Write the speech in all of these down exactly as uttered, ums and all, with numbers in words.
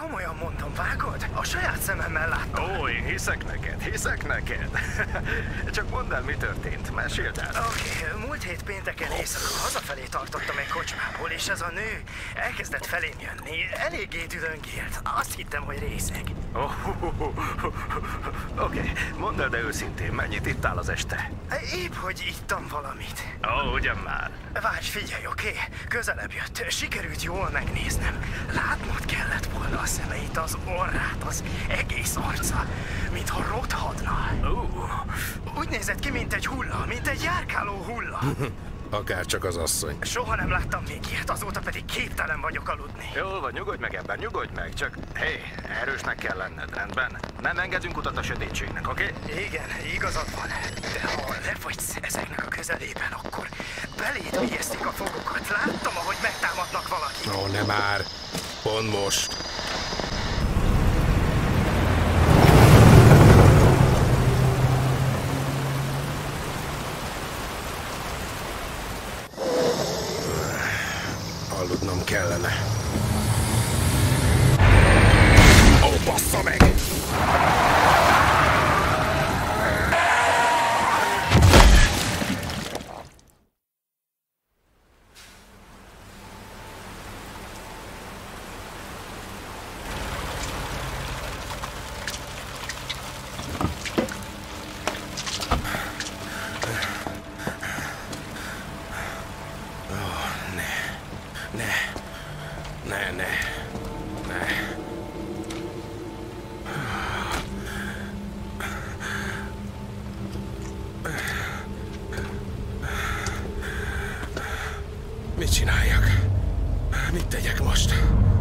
komolyan mondom, vágod? A saját szememmel láttam. Ó, én hiszek neked, hiszek neked. Csak mondd el, mi történt, meséld el. Oké, okay, múlt hét pénteken éjszaka hazafelé tartottam egy kocsmából, és ez a nő elkezdett felém jönni. Eléggé dühöngélt. Azt hittem, hogy részeg. Oh, Oké, okay. Mondd el, de őszintén, mennyit ittál az este? Épp, hogy ittam valamit. Ó, oh, ugyan már. Várj, figyelj, oké? Okay? Közelebb jött. Sikerült jól megnéznem. Látnod kellett volna a szemeit, az orrát, az egész arca, mintha rothadna. Uh. Úgy nézett ki, mint egy hulla, mint egy járkáló hulla. Akárcsak az asszony. Soha nem láttam még ilyet, azóta pedig képtelen vagyok aludni. Jól van, nyugodj meg ebben, nyugodj meg, csak hé, hey, erősnek kell lenned, rendben? Nem engedünk utat a sötétségnek, oké? Okay? Igen, igazad van, de ha lefagysz ezeknek a közelében, akkor beléd vigyezték a fogokat. Láttam, ahogy megtámadnak valakit. Ó, oh, nem már. Pont most. Aludnom kellene. Ó, oh, bassza meg! Mit csináljak? Mit tegyek most?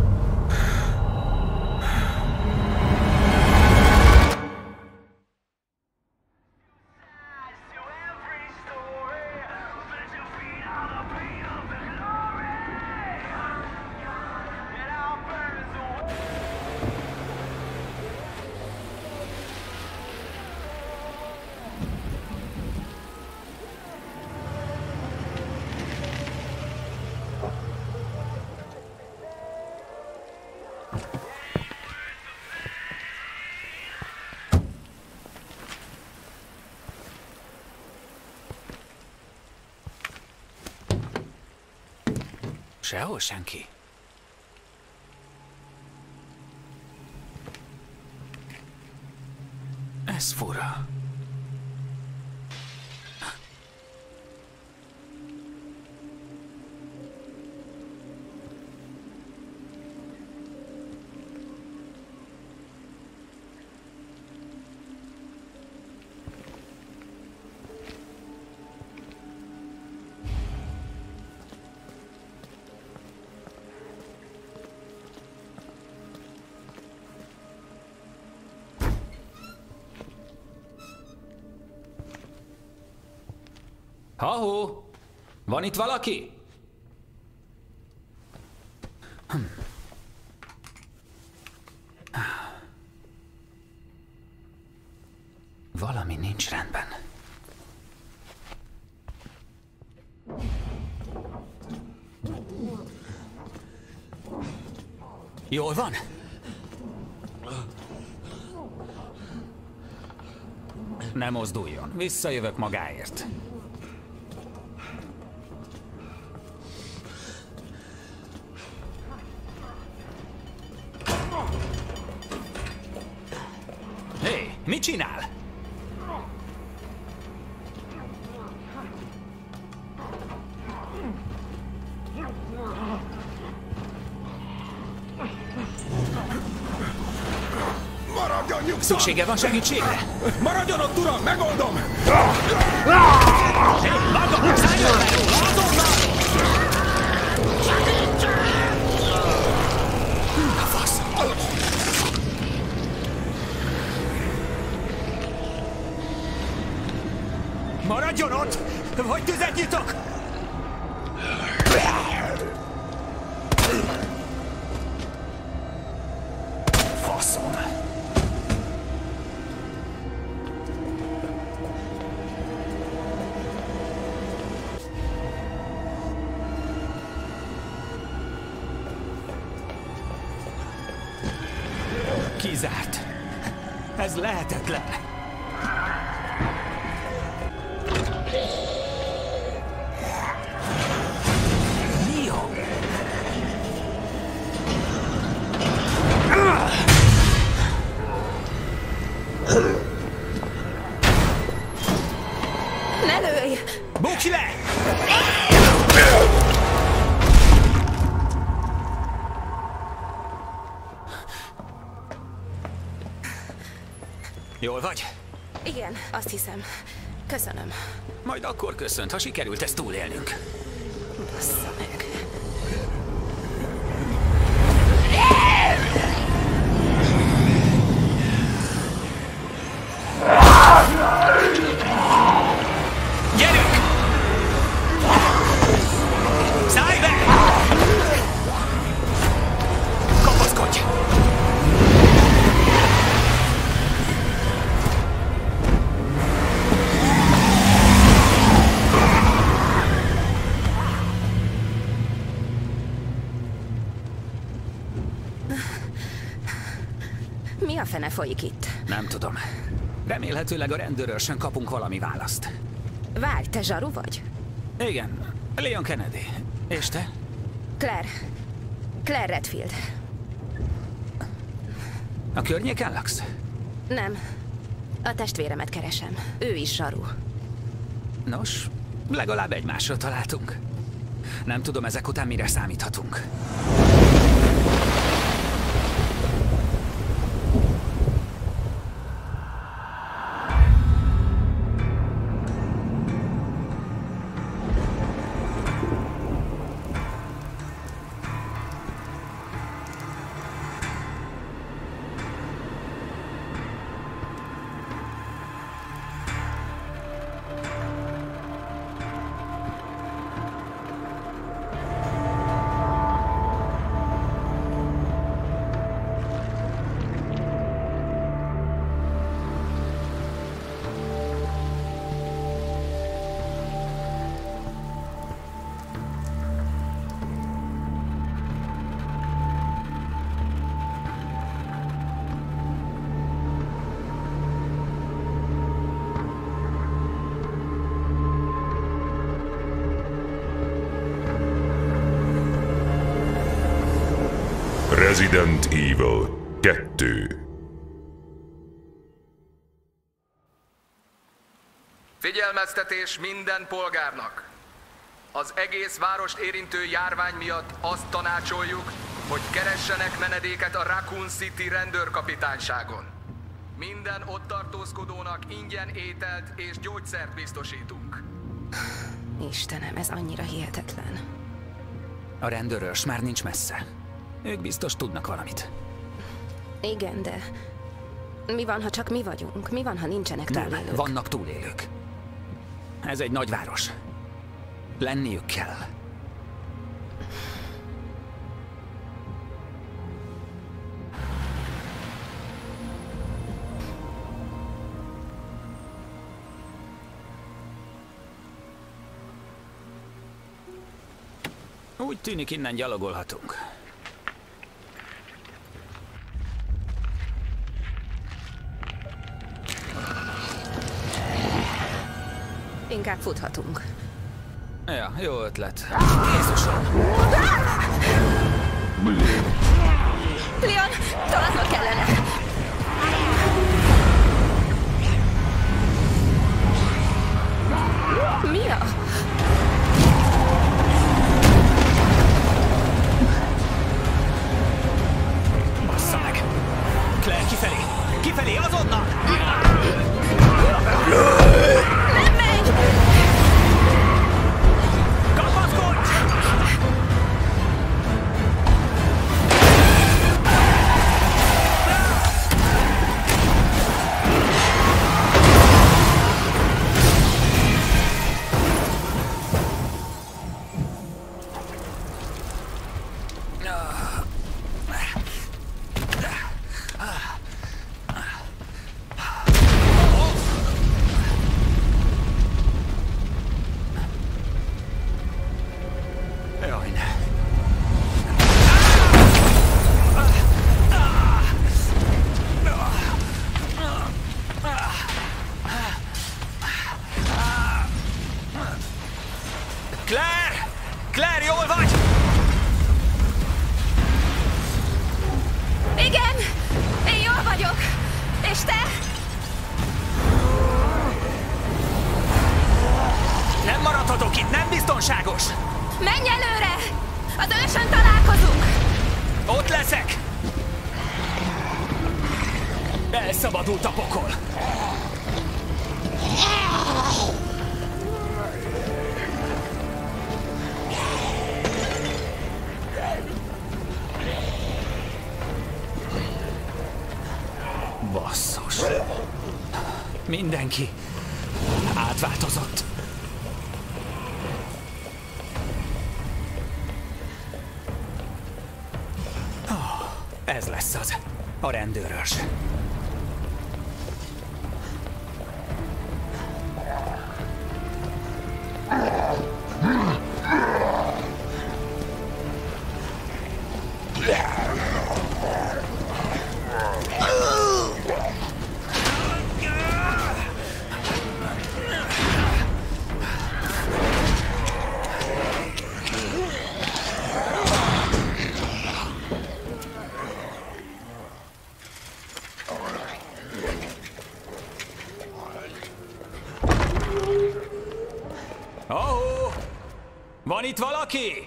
Sehol senki. Ez fura. Ha-hó! Van itt valaki? Hm. Valami nincs rendben. Jól van? Ne mozduljon, visszajövök magáért. Hé, mit csinál? Maradjon nyugszor! Szüksége van segítségre? Maradjon ott, uram, megoldom! Hé, maga, szálljon le róla, azonnal! A fasz! Maradjon ott! Vagy tüzet nyitok! Faszom! Kizárt. Ez lehetetlen. Neo! Ne lőj! Bukj le! Jól vagy? Igen, azt hiszem. Köszönöm. Majd akkor köszönt, ha sikerült ezt túlélnünk. Bassza meg. Gyerünk! Szállj be! Kapaszkodj! Mi a fene folyik itt? Nem tudom. Remélhetőleg a rendőrőrsön kapunk valami választ. Várj, te zsaru vagy? Igen, Leon Kennedy. És te? Claire. Claire Redfield. A környéken laksz? Nem. A testvéremet keresem. Ő is zsaru. Nos, legalább egymásra találtunk. Nem tudom, ezek után mire számíthatunk. Resident Evil kettő. Figyelmeztetés minden polgárnak! Az egész várost érintő járvány miatt azt tanácsoljuk, hogy keressenek menedéket a Raccoon City rendőrkapitányságon. Minden ott tartózkodónak ingyen ételt és gyógyszert biztosítunk. Istenem, ez annyira hihetetlen. A rendőrőrs már nincs messze. Ők biztos tudnak valamit. Igen, de... Mi van, ha csak mi vagyunk? Mi van, ha nincsenek Nem, túlélők? vannak túlélők. Ez egy nagyváros. Lenniük kell. Úgy tűnik, innen gyalogolhatunk. Inkább futhatunk. Ja, jó ötlet. Jézusom! Leon, tolaznod kellene! Mi a... Bassza meg! Claire, kifelé! Kifelé, azonnal! Nem megy! Kapaszkodj! Claire! Claire, jól vagy? Igen! Én jól vagyok! És te? Nem maradhatok itt, nem biztonságos! Menj előre! Az ősön találkozunk! Ott leszek! Elszabadult a pokol! Basszus! Mindenki átváltozott. Oh, ez lesz az, a rendőrös. Oh, van itt valaki?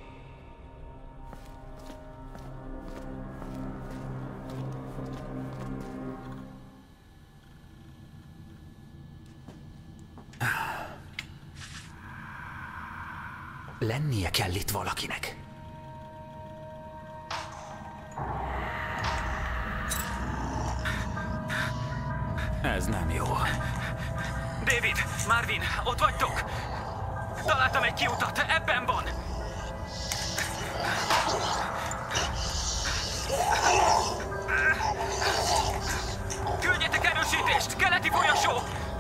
Lennie kell itt valakinek. Ez nem jó. David, Marvin, ott vagytok? Találtam egy kiutat, ebben van! Küldjetek erősítést! Keleti folyosó!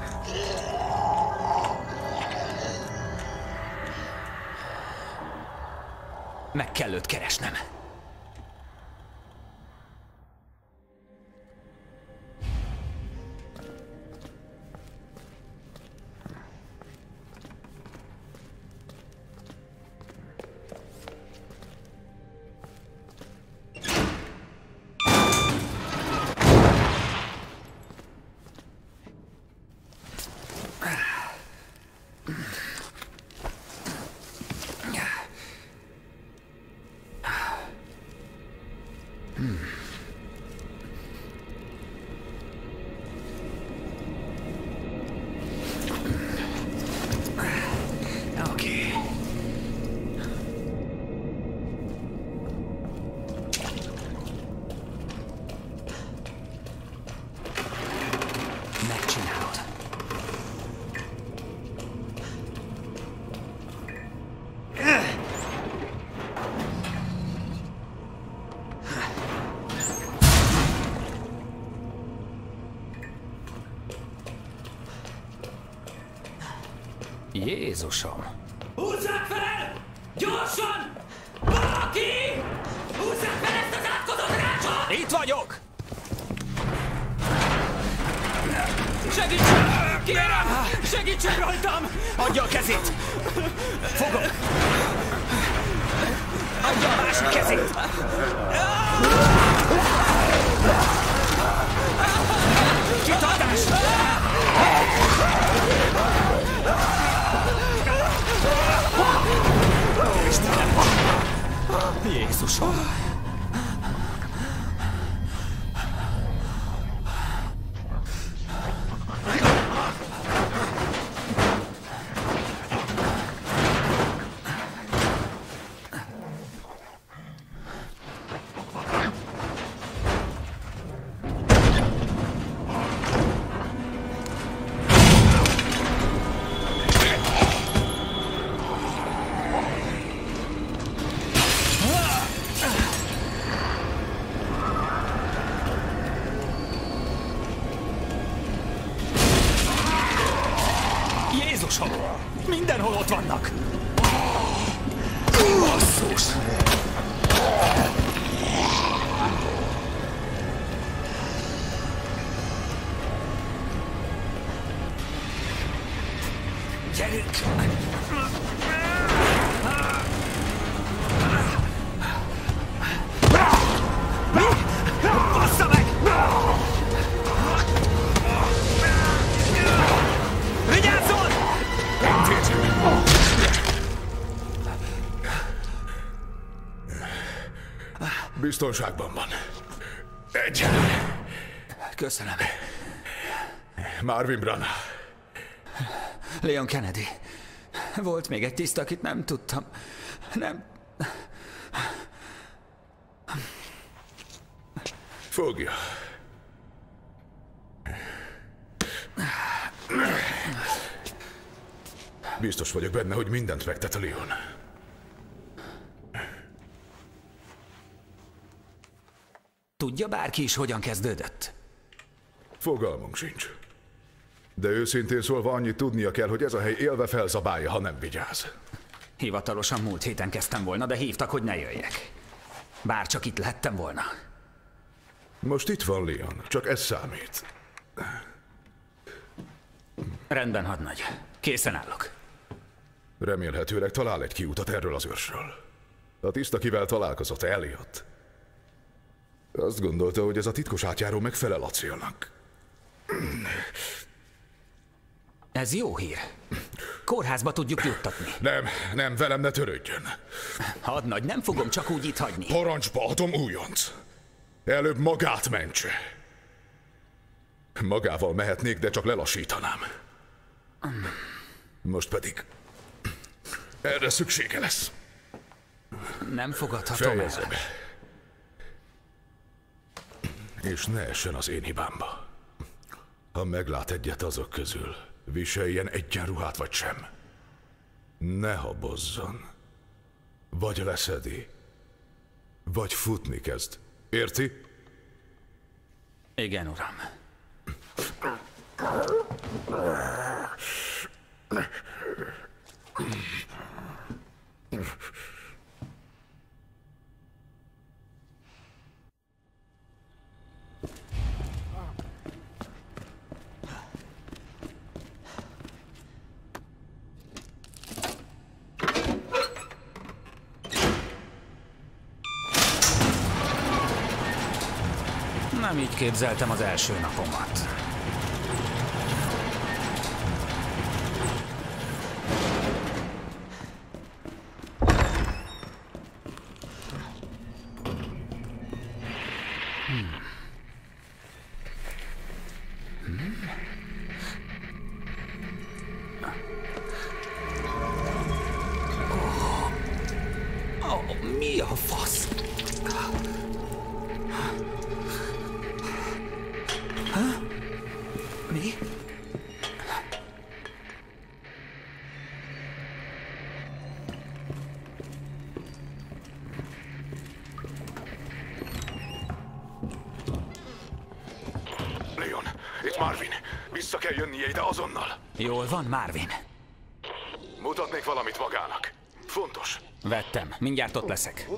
Meg kell őt keresnem. Jézusom! Húzzák fel! Gyorsan! Valaki! Húzzák fel ezt az átkozott rácsot! Itt vagyok! Segítség! Kérem! Segítség rajtam! Adja a kezét! Fogom! Adja a másik kezét! Kitartás! Ó, Istenem! Jézusom! Jézusom! Mindenhol ott vannak! Basszus! Gyerünk! Biztonságban van. Egyelőre. Köszönöm. Marvin Branagh. Leon Kennedy. Volt még egy tiszt, akit nem tudtam. Nem... Fogja. Biztos vagyok benne, hogy mindent megtett a Leon. Tudja bárki is, hogyan kezdődött? Fogalmunk sincs. De őszintén szólva annyit tudnia kell, hogy ez a hely élve felzabálja, ha nem vigyáz. Hivatalosan múlt héten kezdtem volna, de hívtak, hogy ne jöjjek. Bár csak itt lehettem volna. Most itt van Leon, csak ez számít. Rendben, hadnagy. Készen állok. Remélhetőleg talál egy kiutat erről az őrsről. A tiszt, akivel találkozott, eljött. Azt gondolta, hogy ez a titkos átjáró megfelel a célnak. Ez jó hír. Kórházba tudjuk juttatni. Nem, nem, velem ne törődjön. Hadnagy, nem fogom csak úgy itt hagyni. Parancsba adom, újonc. Előbb magát mentse. Magával mehetnék, de csak lelassítanám. Most pedig erre szüksége lesz. Nem fogadhatom el. Fejezze be. És ne essen az én hibámba. Ha meglát egyet azok közül, viseljen egyenruhát vagy sem. Ne habozzon. Vagy leszedi, vagy futni kezd. Érti? Igen, uram. Nem így képzeltem az első napomat. Hmm. Hmm. Oh. Oh, mi a fasz? Mi? Leon, itt Marvin. Vissza kell jönnie ide azonnal. Jól van, Marvin. Mutatnék valamit magának. Fontos. Vettem. Mindjárt ott leszek.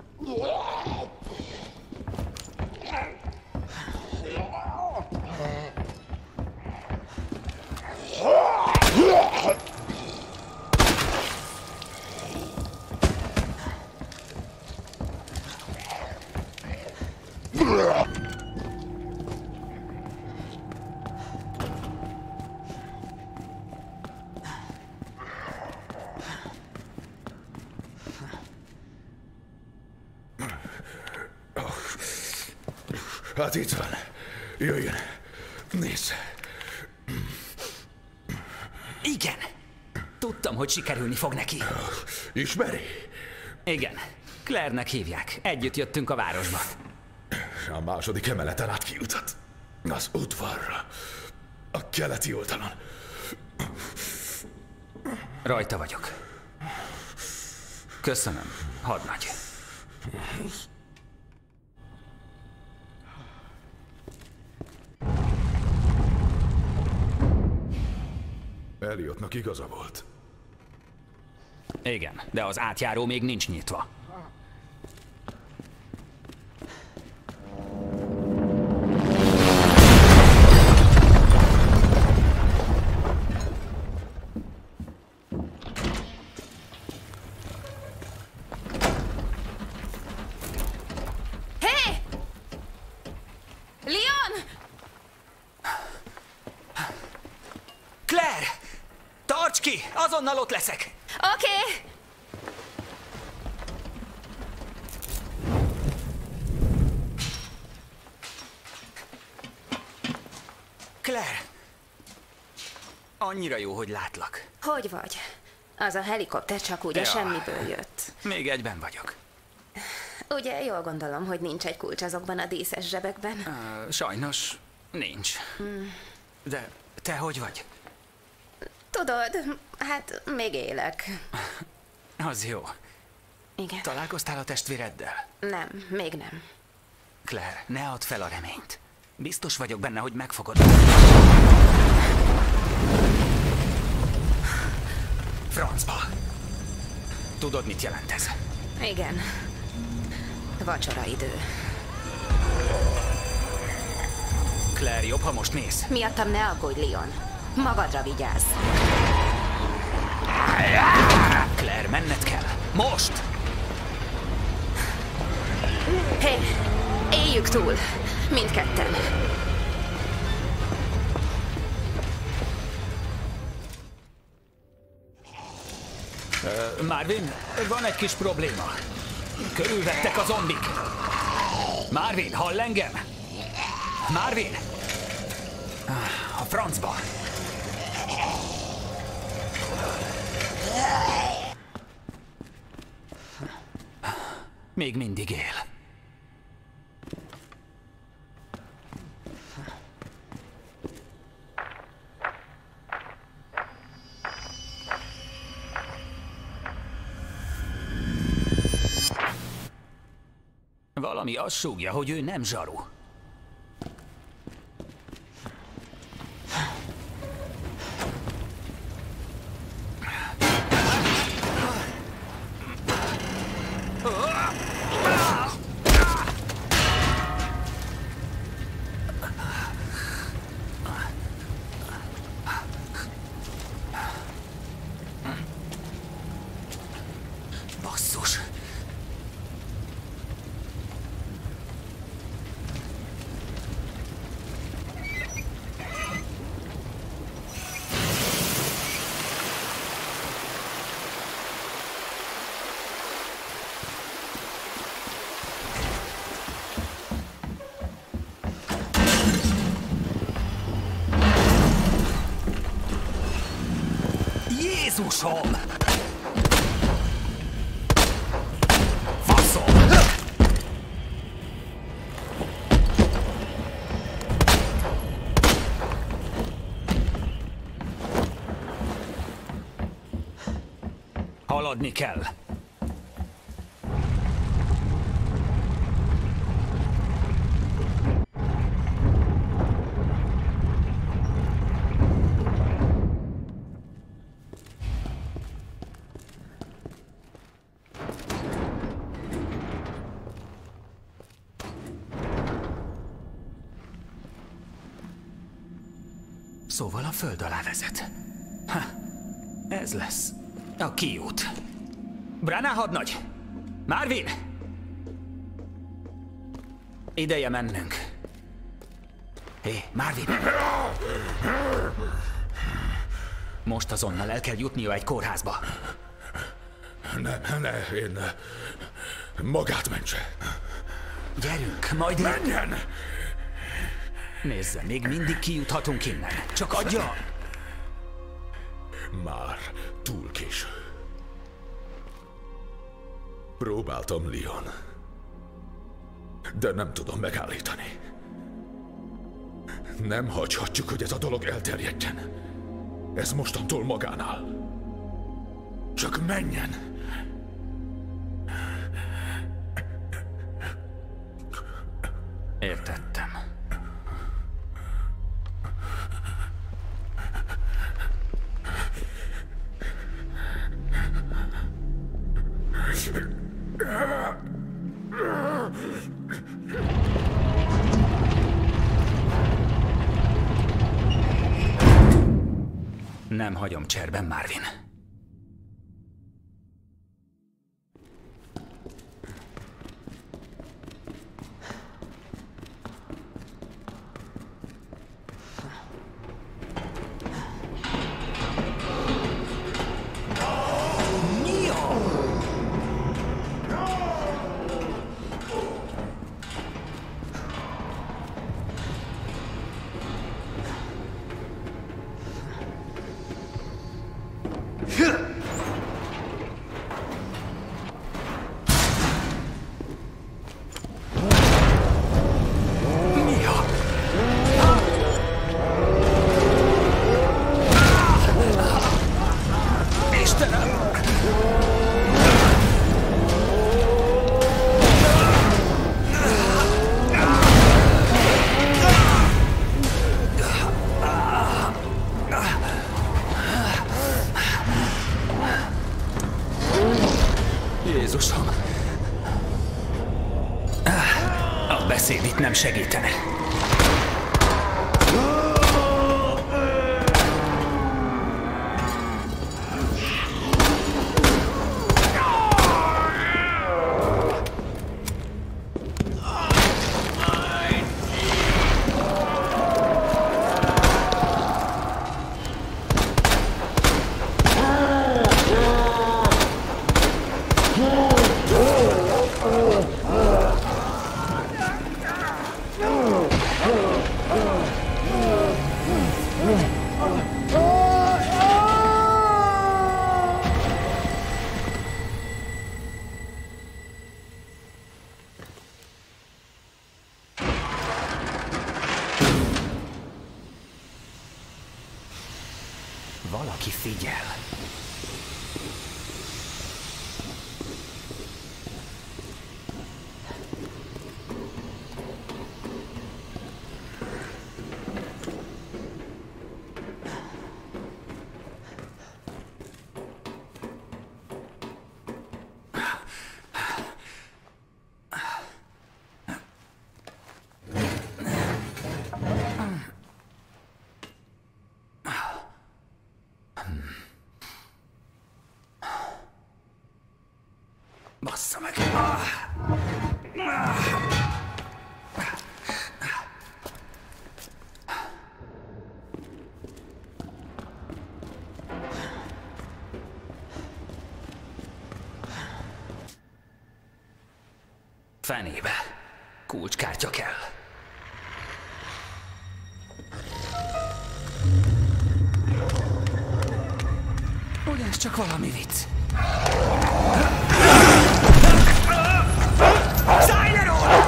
Hát itt van. Jöjjön. Nézz. Igen. Tudtam, hogy sikerülni fog neki. Ismeri? Igen. Claire-nek hívják. Együtt jöttünk a városba. A második emeleten át kijutat. Az udvarra. A keleti oldalon. Rajta vagyok. Köszönöm, hadnagy. Eliottnak igaza volt. Igen, de az átjáró még nincs nyitva. Hé! Leon! Claire! Tarts ki! Azonnal ott leszek! Oké! Okay. Claire! Annyira jó, hogy látlak. Hogy vagy? Az a helikopter csak úgy a Ja. semmiből jött. Még egyben vagyok. Ugye jól gondolom, hogy nincs egy kulcs azokban a díszes zsebekben. Uh, sajnos nincs. Hmm. De te hogy vagy? Tudod, hát még élek. Az jó. Igen. Találkoztál a testvéreddel? Nem, még nem. Claire, ne add fel a reményt. Biztos vagyok benne, hogy megfogod. Francba! Tudod, mit jelent ez? Igen. Vacsoraidő. Claire, jobb, ha most mész. Miattam ne aggódj, Leon. Magadra vigyázz. Claire, menned kell. Most! Hé, hey, éljük túl. Mindketten. Uh, Marvin, van egy kis probléma. Körülvettek a zombik. Marvin, hall engem? Marvin! A francba! Még mindig él. Valami azt súgja, hogy ő nem zsaru. Basszus! Jézusom! Faszom! Haladni kell. Szóval a föld alá vezet. Ha, ez lesz a kiút. Branagh hadnagy! Marvin! Ideje mennünk. Hé, Marvin! Most azonnal el kell jutnia egy kórházba. Ne, ne, én ne. Magát mentse. Gyerünk, majd... Menjen! Nézze, még mindig kijuthatunk innen. Csak adja! Már túl késő. Próbáltam, Leon. De nem tudom megállítani. Nem hagyhatjuk, hogy ez a dolog elterjedjen. Ez mostantól magánál. Csak menjen! Értettem. Nem hagyom cserben, Marvin. Jézusom! A beszéd itt nem segítene. Valaki figyel. Bassza meg! Fenébe. Kulcskártya kell. Ugye ez csak valami vicc? Szájler úr!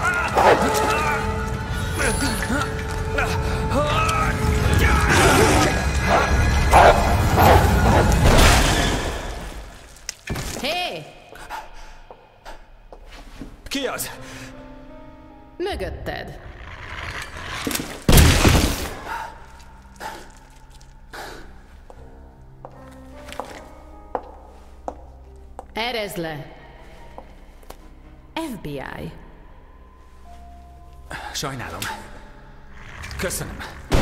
Hé! Ki az? Mögötted. Erezd le! ef bé i. Sajnálom. Köszönöm.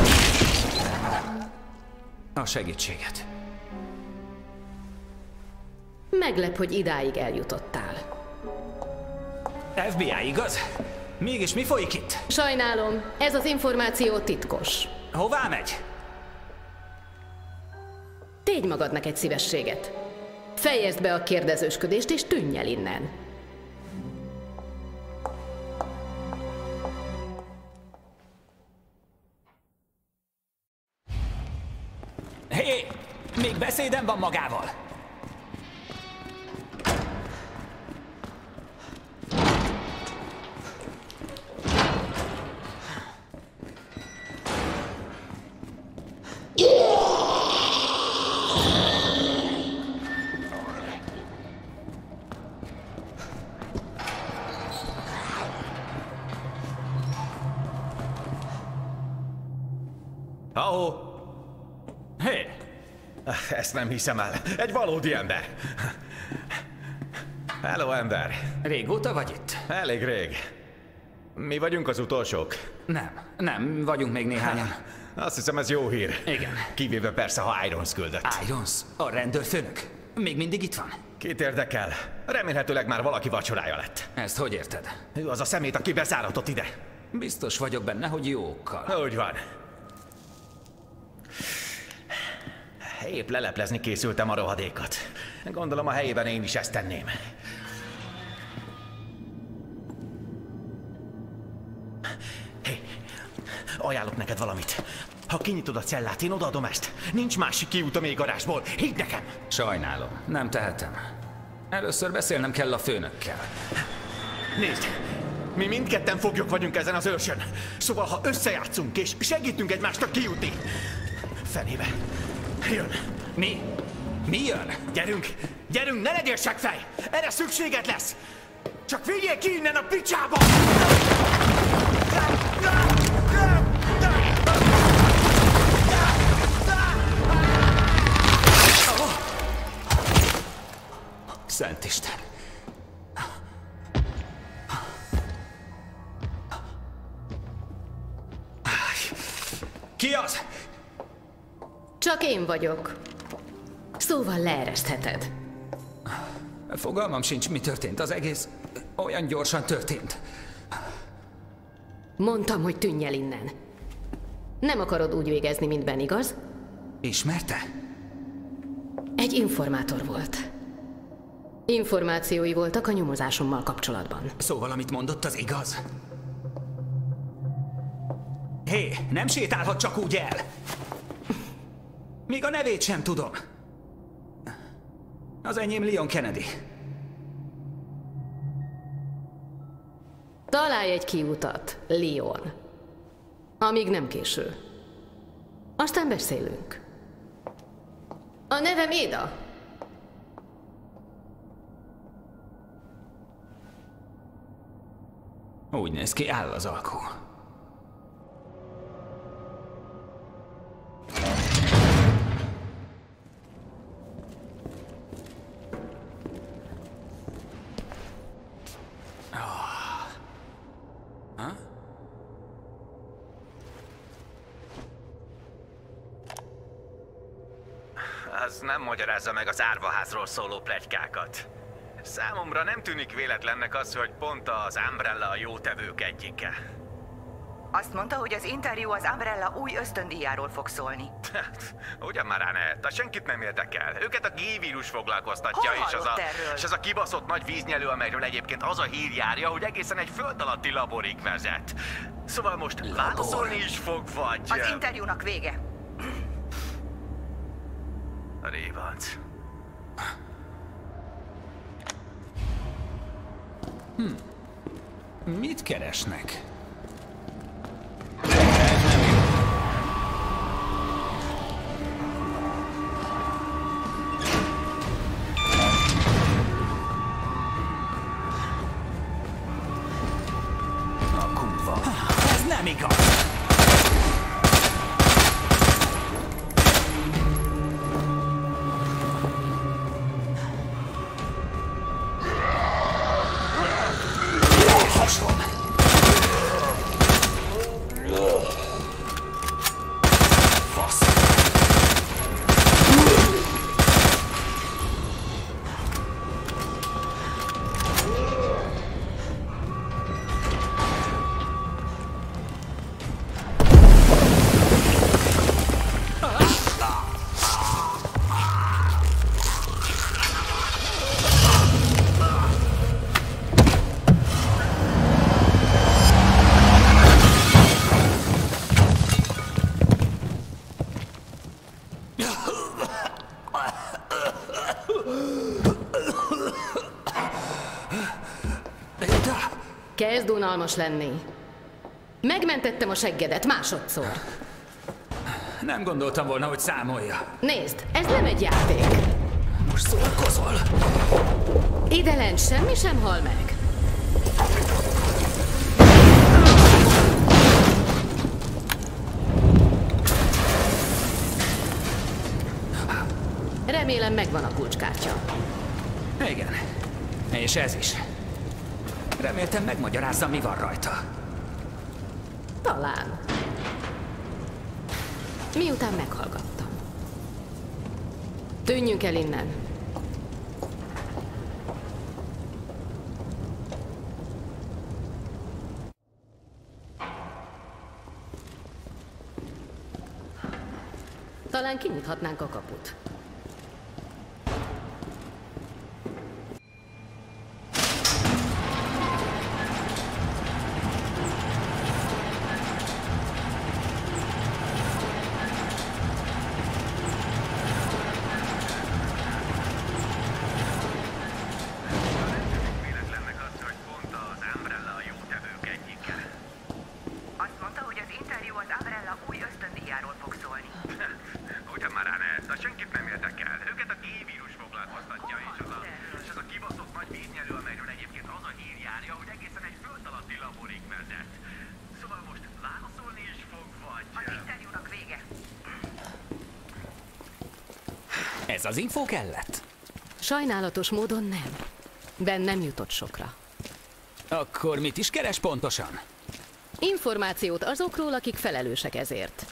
A segítséget. Meglep, hogy idáig eljutottál. ef bé i, igaz? Mégis mi folyik itt? Sajnálom, ez az információ titkos. Hová megy? Tégy magadnak egy szívességet. Fejezd be a kérdezősködést, és tűnj el innen. Hé! Még beszédem van magával! Ahó! Hé! Ezt nem hiszem el. Egy valódi ember. Hello, ember. Régóta vagy itt? Elég rég. Mi vagyunk az utolsók. Nem, nem, vagyunk még néhányan. Azt hiszem, ez jó hír. Igen. Kivéve persze, ha Irons küldött. Irons? A rendőrfőnök? Még mindig itt van? Kit érdekel? Remélhetőleg már valaki vacsorája lett. Ezt hogy érted? Ő az a szemét, aki bezáratott ide. Biztos vagyok benne, hogy jókkal. Úgy van. Épp leleplezni készültem a rohadékot. Gondolom, a helyében én is ezt tenném. Hé, ajánlok neked valamit. Ha kinyitod a cellát, én odaadom ezt. Nincs másik kiút a mély garázsból. Hidd nekem! Sajnálom, nem tehetem. Először beszélnem kell a főnökkel. Nézd! Mi mindketten foglyok vagyunk ezen az őrsön. Szóval, ha összejátszunk és segítünk egymásnak kijutni... Fenébe. Jön. Mi? Mi jön? Gyerünk! Gyerünk, ne legyél seggfej! Erre szükséged lesz! Csak vigyél ki innen a picsába! Szent Isten! Ki az? Csak én vagyok. Szóval leeresztheted. Fogalmam sincs, mi történt. Az egész olyan gyorsan történt. Mondtam, hogy tűnj el innen. Nem akarod úgy végezni, mint Ben, igaz? Ismerte? Egy informátor volt. Információi voltak a nyomozásommal kapcsolatban. Szóval, amit mondott, az igaz? Hé, nem sétálhat csak úgy el! Még a nevét sem tudom. Az enyém Leon Kennedy. Találj egy kiutat, Leon. Amíg nem késő. Aztán beszélünk. A nevem Éda. Úgy néz ki, áll az alkú. Az nem magyarázza meg az árvaházról szóló pletykákat. Számomra nem tűnik véletlennek az, hogy pont az Umbrella a jótevők egyike. Azt mondta, hogy az interjú az Umbrella új ösztöndíjáról fog szólni. Ugyan már, Annette, senkit nem érdekel. Őket a G-vírus foglalkoztatja, Hol és az, a, erről? és az a kibaszott nagy víznyelő, amelyről egyébként az a hír járja, hogy egészen egy föld alatti laborig vezet. Szóval most Labor. válaszolni is fog, vagy... Az interjúnak vége. A révanc. Hm. Mit keresnek? A kurva. Ez nem igaz! Kezd unalmas lenni. Megmentettem a seggedet másodszor. Nem gondoltam volna, hogy számolja. Nézd, ez nem egy játék. Most szórakozol? Ide lent semmi sem hal meg. Remélem megvan a kulcskártya. Igen. És ez is. Reméltem megmagyarázza, mi van rajta. Talán. Miután meghallgattam. Tűnjünk el innen. Talán kinyithatnánk a kaput. Ez az infó kellett? Sajnálatos módon nem. Ben nem jutott sokra. Akkor mit is keres pontosan? Információt azokról, akik felelősek ezért.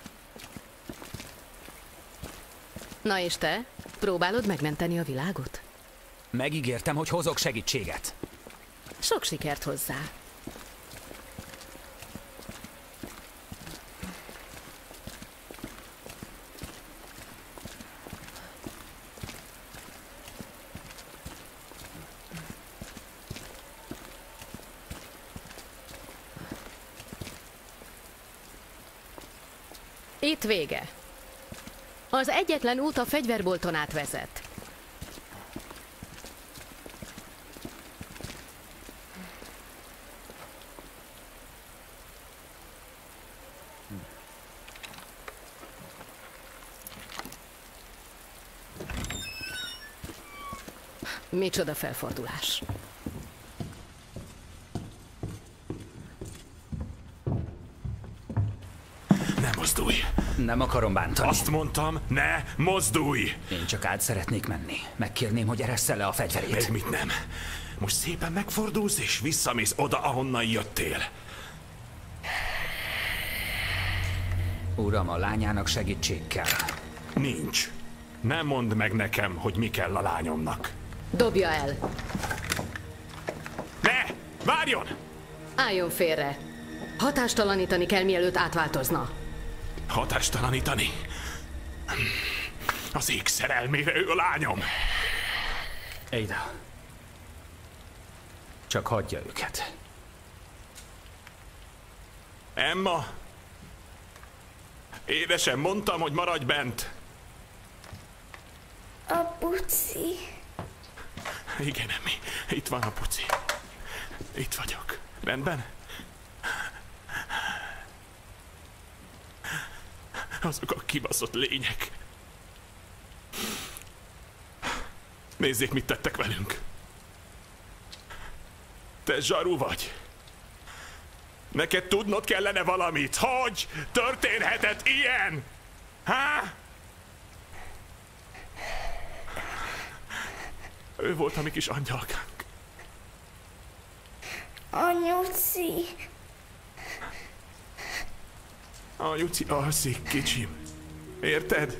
Na és te? Próbálod megmenteni a világot? Megígértem, hogy hozok segítséget. Sok sikert hozzá. Itt vége. Az egyetlen út a fegyverbolton át vezet. Micsoda felfordulás. Ne mozdulj! Nem akarom bántani. Azt mondtam, ne mozdulj! Én csak át szeretnék menni. Megkérném, hogy eresszel le a fegyverét. Meg mit nem? Most szépen megfordulsz és visszamész oda, ahonnan jöttél. Uram, a lányának segítség kell. Nincs. Nem mondd meg nekem, hogy mi kell a lányomnak. Dobja el. Ne! Várjon! Álljon félre. Hatástalanítani kell, mielőtt átváltozna. Hatástalanítani? Az ég szerelmére ő a lányom. Ada. Csak hagyja őket. Emma! Édesem, mondtam, hogy maradj bent. A puci. Igen, Emmi. Itt van a puci. Itt vagyok. Rendben? Azok a kibaszott lények. Nézzék, mit tettek velünk. Te zsaru vagy. Neked tudnod kellene valamit. Hogy történhetett ilyen? Há? Ő volt a mi kis angyalkánk. Anyuci. Anyuci alszik, kicsim. Érted?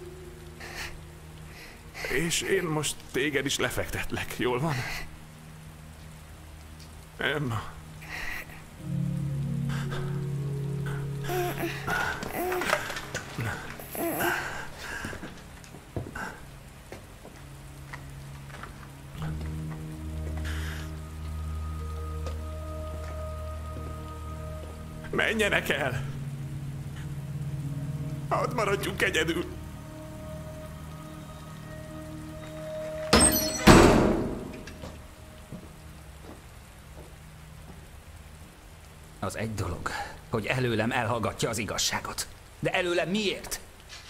És én most téged is lefektetlek, jól van? Emma. Menjenek el! Hadd maradjunk egyedül! Az egy dolog, hogy előlem elhallgatja az igazságot. De előlem miért?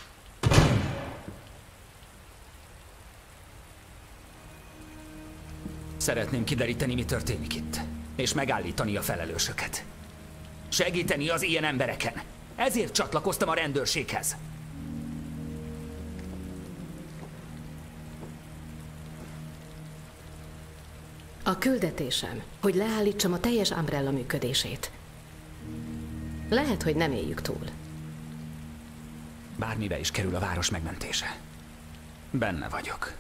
Szeretném kideríteni, mi történik itt. És megállítani a felelősöket. Segíteni az ilyen embereken. Ezért csatlakoztam a rendőrséghez. A küldetésem, hogy leállítsam a teljes Umbrella működését. Lehet, hogy nem éljük túl. Bármibe is kerül a város megmentése. Benne vagyok.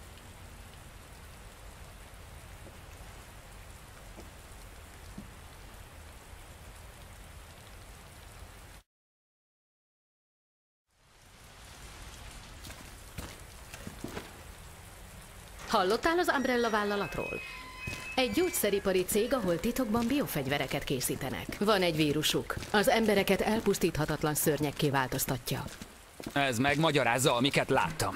Hallottál az Umbrella vállalatról? Egy gyógyszeripari cég, ahol titokban biofegyvereket készítenek. Van egy vírusuk. Az embereket elpusztíthatatlan szörnyekké változtatja. Ez megmagyarázza, amiket láttam.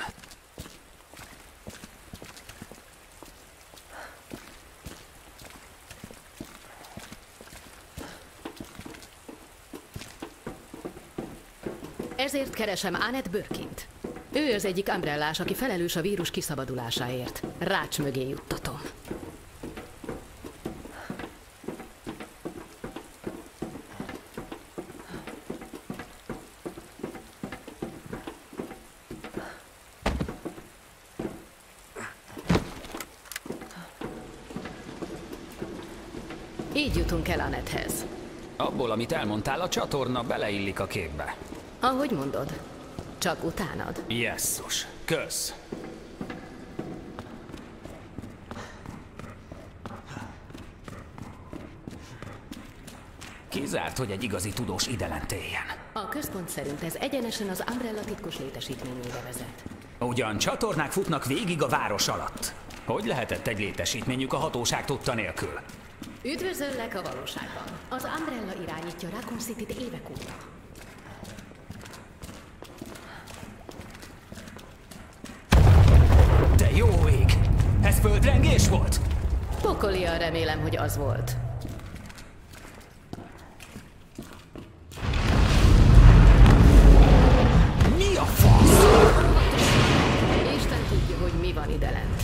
Ezért keresem Annette Birkint. Ő az egyik umbrellás, aki felelős a vírus kiszabadulásáért. Rács mögé juttatom. Így jutunk el Annettehez. Abból, amit elmondtál, a csatorna beleillik a képbe. Ahogy mondod. Csak utánad. Jesszus. Kösz. Kizárt, hogy egy igazi tudós ide lent éljen. A központ szerint ez egyenesen az Umbrella titkos létesítményére vezet. Ugyan csatornák futnak végig a város alatt. Hogy lehetett egy létesítményük a hatóság tudta nélkül? Üdvözöllek a valóságban. Az Umbrella irányítja Raccoon City-t évek óta. De jó ég! Ez földrengés volt? Pokolian remélem, hogy az volt. Mi a fasz? Isten tudja, hogy mi van ide lent.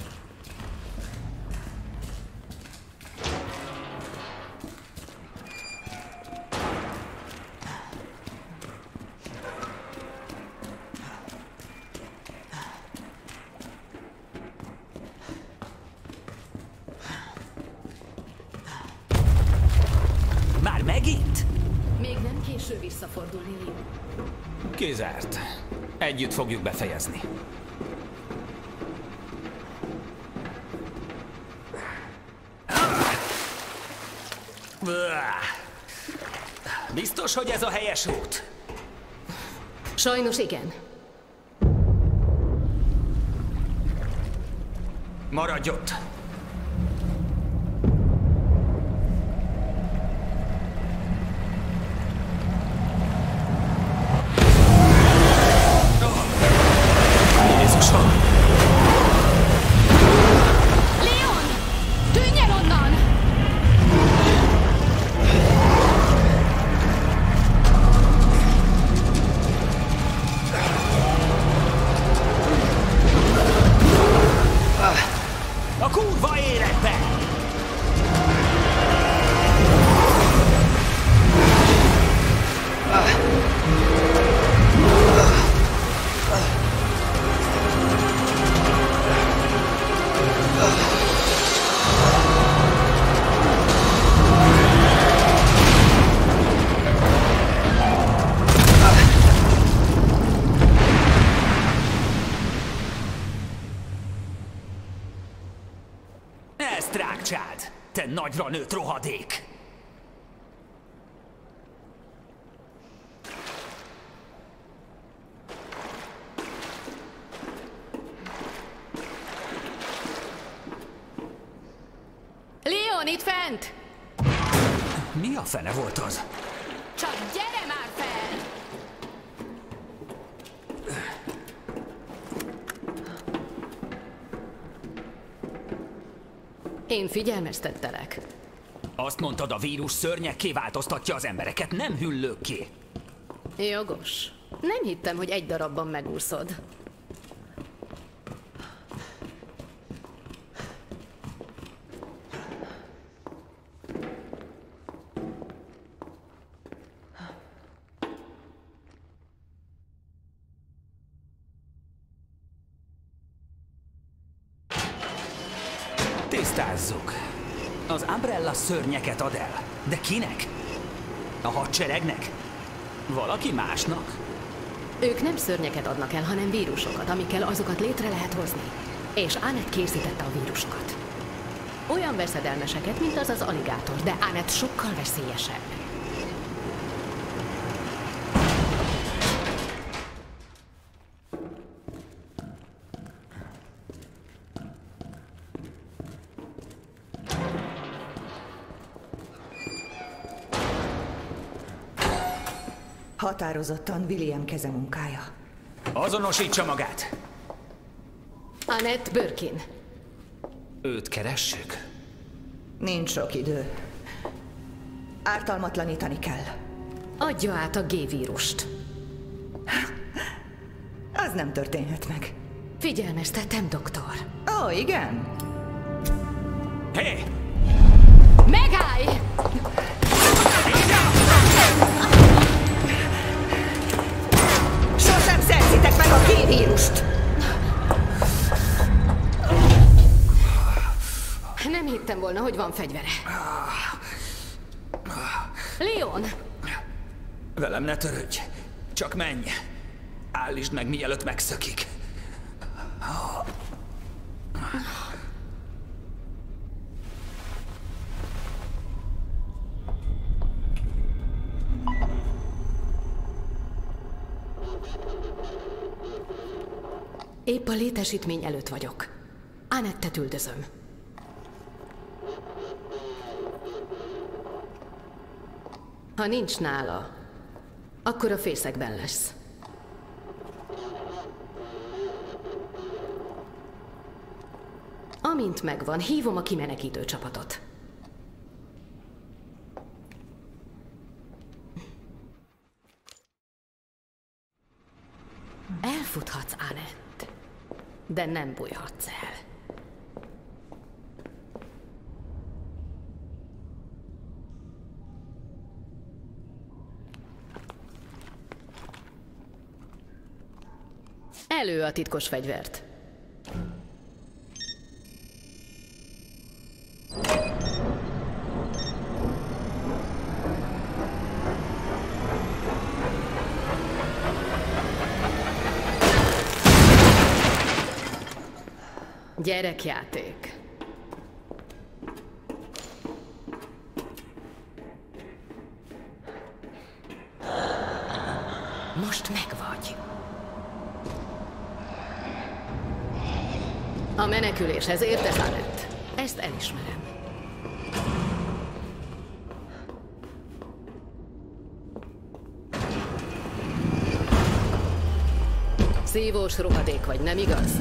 Már megint? Még nem késő visszafordulni, Leo. Kizárt. Együtt fogjuk befejezni. Biztos, hogy ez a helyes út? Sajnos igen. Maradj ott! Jézusom! Leon! Tűnj el onnan! A kurva életbe! Ezt rákcsáld, te nagyra nőtt rohadék! Leon, itt fent! Mi a fene volt az? Csak gyere már fel! Én figyelmeztettelek. Azt mondtad, a vírus szörnyekké változtatja az embereket, nem hüllőkké. Jogos. Nem hittem, hogy egy darabban megúszod. Tisztázzuk. Az Umbrella szörnyeket ad el. De kinek? A hadseregnek? Valaki másnak? Ők nem szörnyeket adnak el, hanem vírusokat, amikkel azokat létre lehet hozni. És Annette készítette a vírusokat. Olyan veszedelmeseket, mint az az aligátor, de Annette sokkal veszélyesebb. Határozottan William kezemunkája. Azonosítsa magát! Annette Birkin. Őt keressük? Nincs sok idő. Ártalmatlanítani kell. Adja át a G-vírust. Az nem történhet meg. Figyelmeztetem, doktor. Ó, oh, igen. Hé! Hey! Megállj! Sosem szerzitek meg a G-vírust! Nem hittem volna, hogy van fegyvere. Leon! Velem ne törődj. Csak menj. Állítsd meg, mielőtt megszökik. Épp a létesítmény előtt vagyok. Annettet üldözöm. Ha nincs nála, akkor a fészekben lesz. Amint megvan, hívom a kimenekítő csapatot. Elfuthatsz, Annett, de nem bújhatsz el. Elő a titkos fegyvert. Gyerekjáték. Most megvagy. A meneküléshez értesz, Annett. Ezt elismerem. Szívós rohadék vagy, nem igaz?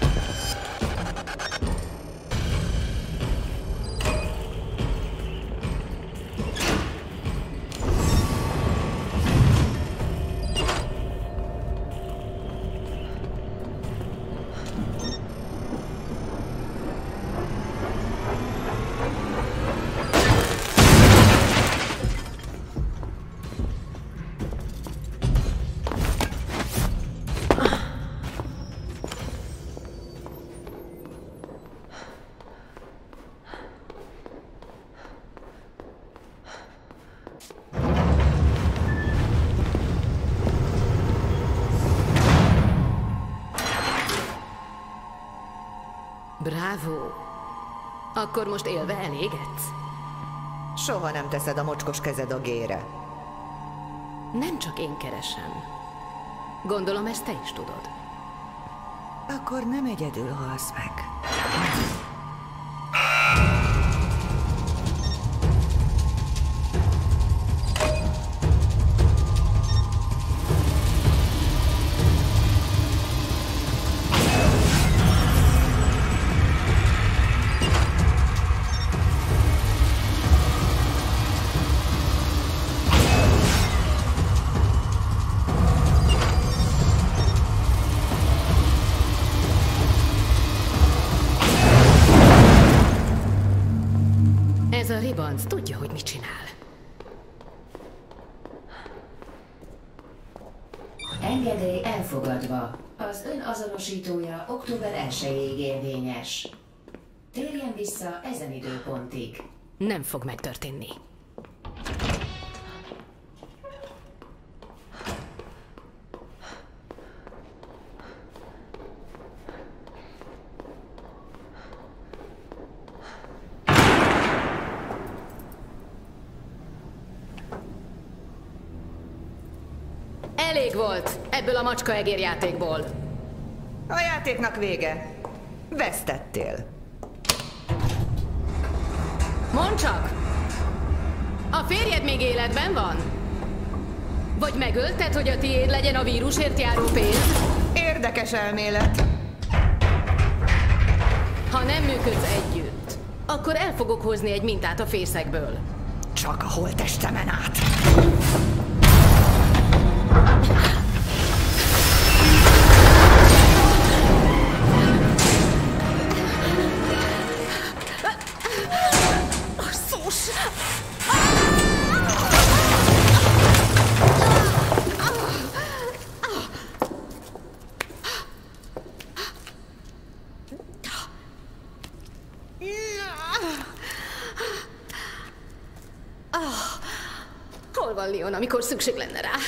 Bravo! Akkor most élve elégedsz? Soha nem teszed a mocskos kezed a gére. Nem csak én keresem. Gondolom, ezt te is tudod. Akkor nem egyedül halsz meg. Ez a ribanc tudja, hogy mit csinál. Engedély elfogadva. Az ön azonosítója október elsejéig érvényes. Térjen vissza ezen időpontig. Nem fog megtörténni. Elég volt ebből a macska egérjátékból. A játéknak vége. Vesztettél. Mondd csak! A férjed még életben van? Vagy megölted, hogy a tiéd legyen a vírusért járó pénz? Érdekes elmélet. Ha nem működsz együtt, akkor el fogok hozni egy mintát a fészekből. Csak a holttestemen át. Basszus! van Leon, amikor szükség lenne rá.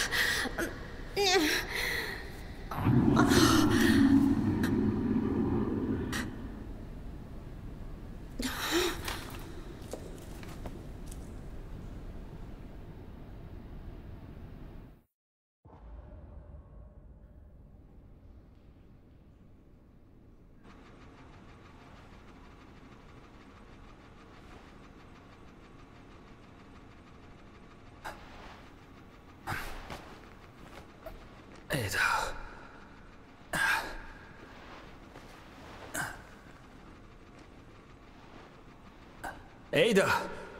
Ada!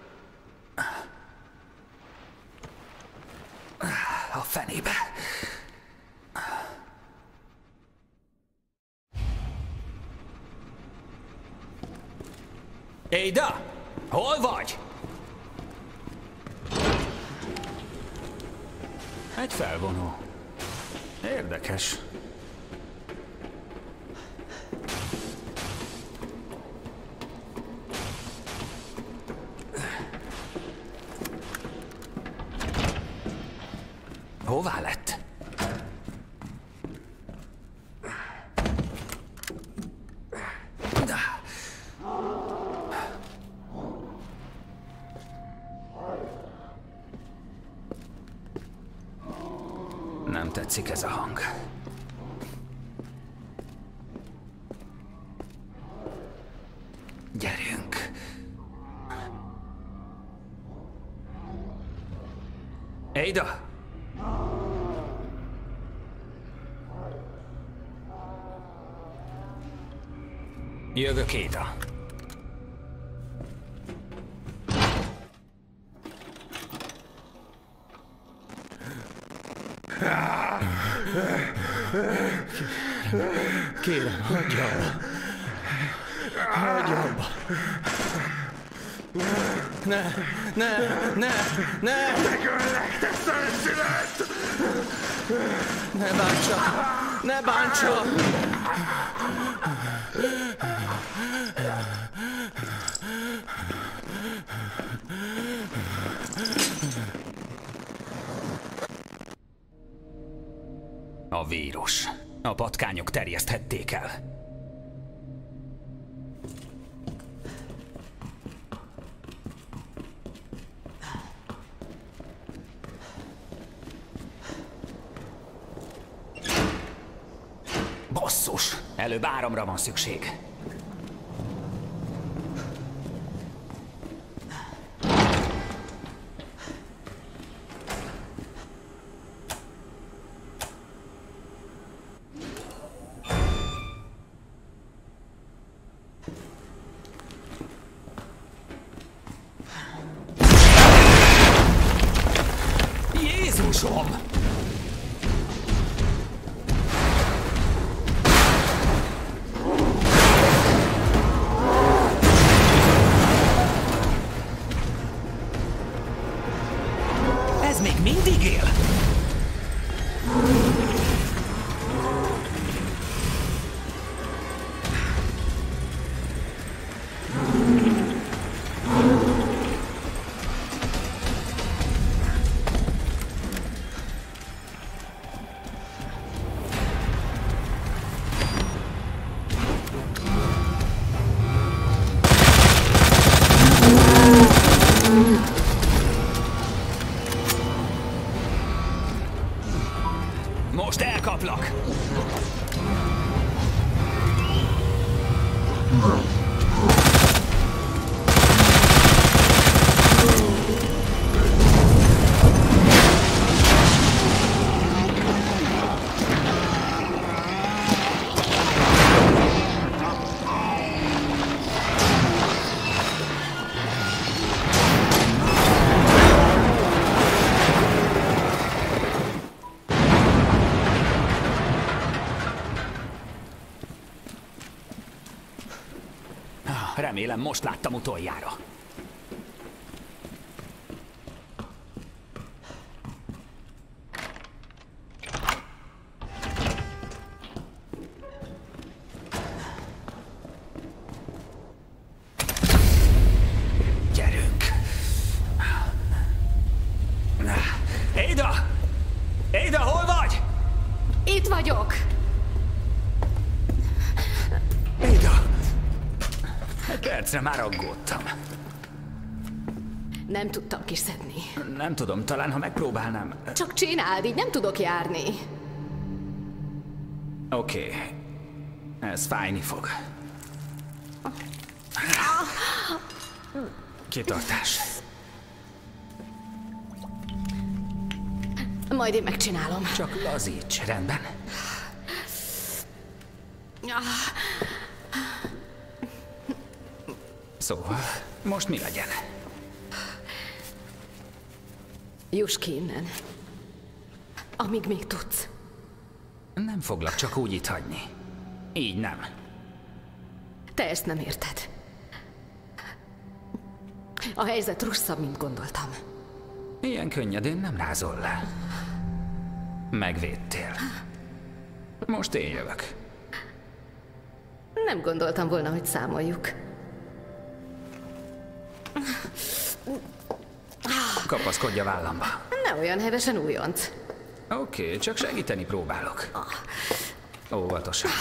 A fenébe. Ada! Hol vagy? Egy felvonó. Érdekes. Hová lett? Nem tetszik ez a hang. Gyerünk. Ada! Jövök, Ada. Kérem, hagyja abba. Hagyja abba. Ne, ne, ne, ne! Megöllek, te szentszület! Ne bántsa! Ne bántsa! A vírus. A patkányok terjeszthették el. Basszus! Előbb áramra van szükség. Jézusom! Ez még mindig él? Most elkaplak! Remélem, most láttam utoljára. Gyerünk! percre már aggódtam. Nem tudtam kiszedni. Nem tudom, talán ha megpróbálnám... Csak csináld, így nem tudok járni. Oké. Okay. Ez fájni fog. Kitartás. Majd én megcsinálom. Csak lazíts, rendben? Szóval, most mi legyen? Juss ki innen. Amíg még tudsz. Nem foglak csak úgy itt hagyni. Így nem. Te ezt nem érted. A helyzet rosszabb, mint gondoltam. Ilyen könnyedén nem rázol le. Megvédtél. Most én jövök. Nem gondoltam volna, hogy számoljuk. Kapaszkodj a vállamba. Ne olyan hevesen újonc. Oké, okay, csak segíteni próbálok. Óvatosan.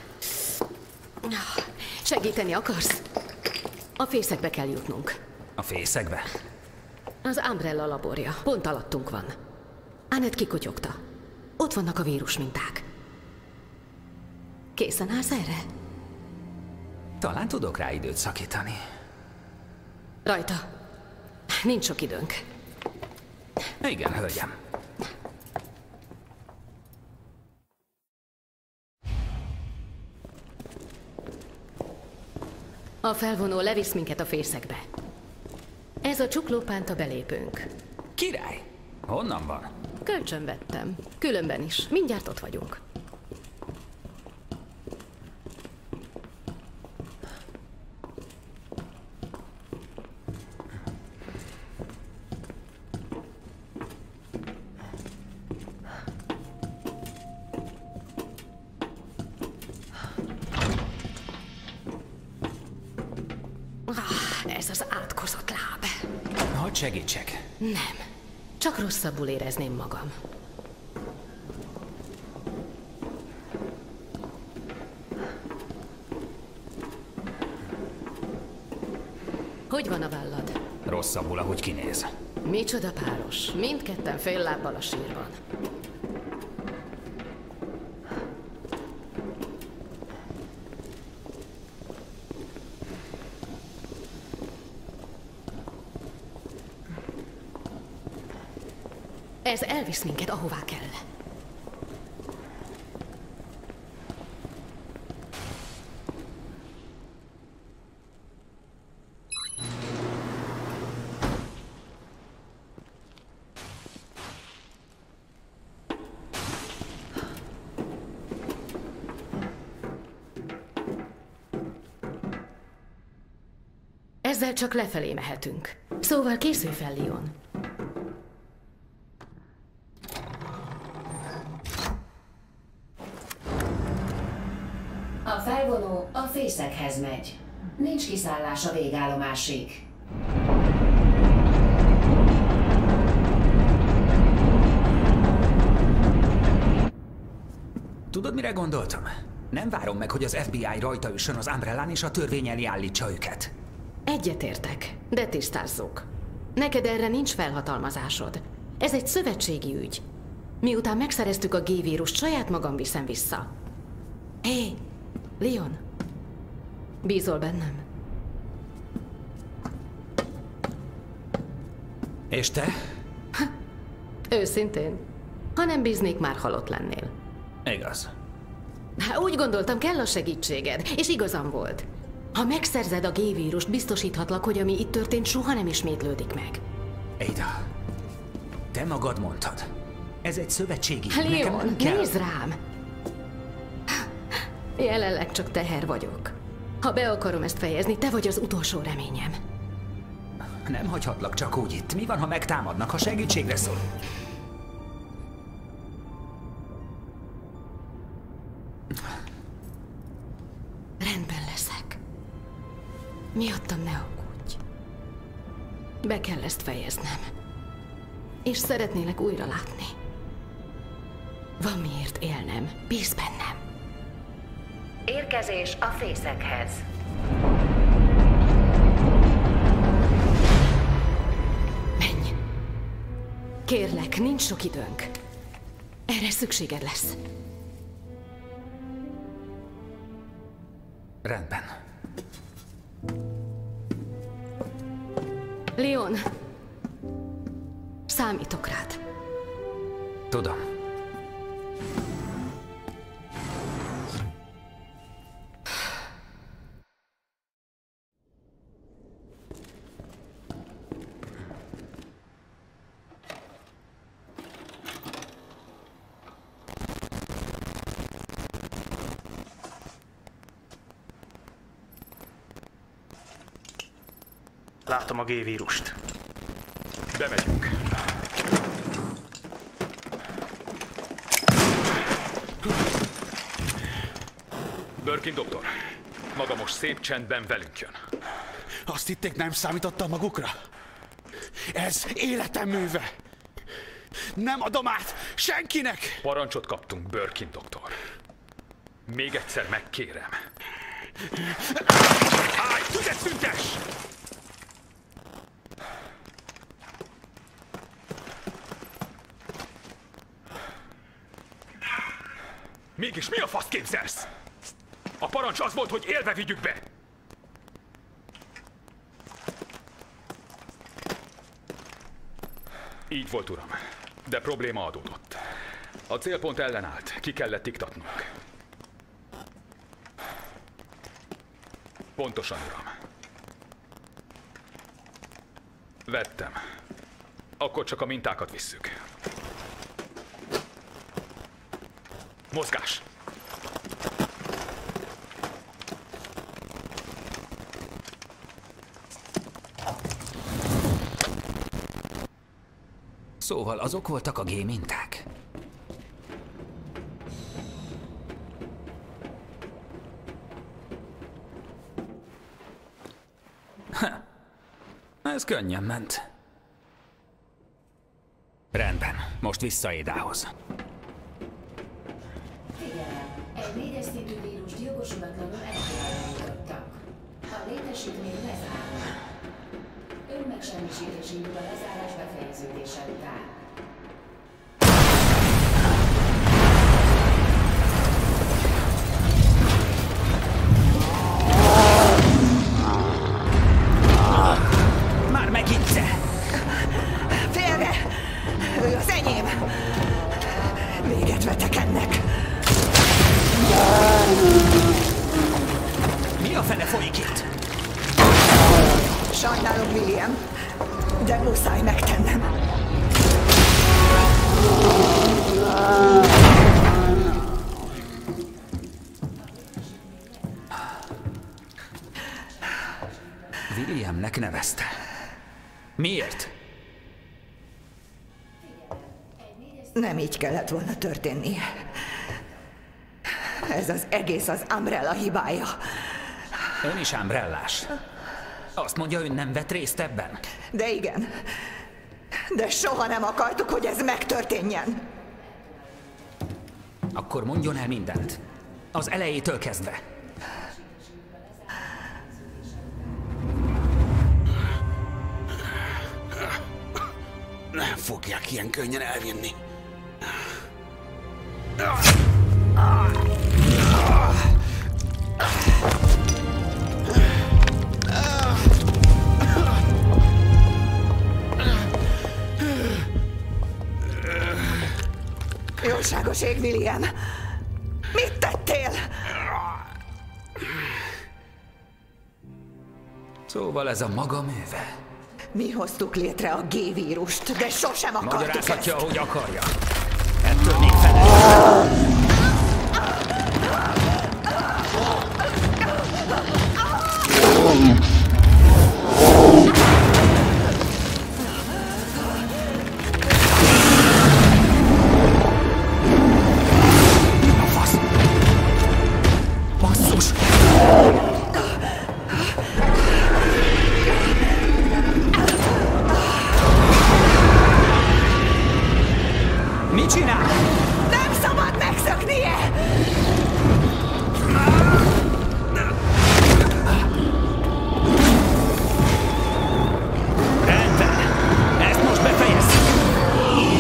Segíteni akarsz? A fészekbe kell jutnunk. A fészekbe? Az Umbrella laborja. Pont alattunk van. Annette kikotyogta. Ott vannak a vírusminták. Készen állsz erre? Talán tudok rá időt szakítani. Rajta. Nincs sok időnk. Igen, hölgyem. A felvonó levisz minket a fészekbe. Ez a csuklópánta belépőnk. Király! Honnan van? Kölcsön vettem. Különben is. Mindjárt ott vagyunk. Ez az átkozott láb. Hadd segítsek. Nem. Csak rosszabbul érezném magam. Hogy van a vállad? Rosszabbul, ahogy kinéz. Micsoda páros. Mindketten fél lábbal a sírban. Ez elvisz minket, ahová kell. Ezzel csak lefelé mehetünk. Szóval készülj fel, Leon. A felvonó a fészekhez megy. Nincs kiszállás a végállomásig. Tudod, mire gondoltam? Nem várom meg, hogy az ef bé i rajta üssön az Umbrellán és a törvény elé állítsa őket. Egyetértek, de tisztázzuk. Neked erre nincs felhatalmazásod. Ez egy szövetségi ügy. Miután megszereztük a G-vírust, saját magam viszem vissza. Hé, hey, Leon, bízol bennem? És te? Ha, őszintén, ha nem bíznék, már halott lennél. Igaz. Há, úgy gondoltam, kell a segítséged, és igazam volt. Ha megszerzed a G-vírust, biztosíthatlak, hogy ami itt történt, soha nem ismétlődik meg. Ada, te magad mondtad. Ez egy szövetségi... Leon, nézd rám! Jelenleg csak teher vagyok. Ha be akarom ezt fejezni, te vagy az utolsó reményem. Nem hagyhatlak csak úgy itt. Mi van, ha megtámadnak, ha segítségre szól? Rendben leszek. Miattam ne aggódj. Be kell ezt fejeznem. És szeretnélek újra látni. Van miért élnem. Bízz bennem. Érkezés a fészekhez. Kérlek, nincs sok időnk. Erre szükséged lesz. Rendben. Leon, számítok rád. Tudom. Látom a G-vírust. Bemegyünk. Birkin doktor, maga most szép csendben velünk jön. Azt hitték, nem számítottam magukra? Ez életem műve. Nem adom át senkinek! Parancsot kaptunk, Birkin doktor. Még egyszer megkérem. Állj, tüzet szüntes! Mégis mi a fasz képzelsz? A parancs az volt, hogy élve vigyük be! Így volt, uram. De probléma adódott. A célpont ellenállt. Ki kellett iktatnunk. Pontosan, uram. Vettem. Akkor csak a mintákat visszük. Mozgás! Szóval azok voltak a G-minták? Ha, ez könnyen ment. Rendben, most vissza Édához. Figyelem, egy négyes szintű vírust jogosulatlanul eltávolítottak. A létesítmény lezárva. Önmegsemmisítés indul a lezárás befejeződése után. Már megint te! Félre! Ő az enyém! Véget vetek ennek! Mi a fene folyik itt? Sajnálom, William, de muszáj megtennem. Williamnek nevezte. Miért? Nem így kellett volna történnie. Ez az egész az Umbrella hibája. Ön is Umbrellás. Azt mondja, ön nem vett részt ebben? De igen. De soha nem akartuk, hogy ez megtörténjen. Akkor mondjon el mindent. Az elejétől kezdve. Nem fogják ilyen könnyen elvinni. Jóságos ég, William! Mit tettél? Szóval ez a maga műve. Mi hoztuk létre a G-vírust, de sosem akartuk Magyarázhatja, ezt. ahogy akarja. Ettől még felel. Mit csinál? Nem szabad megszöknie! Rendben. Ezt most befejezzük.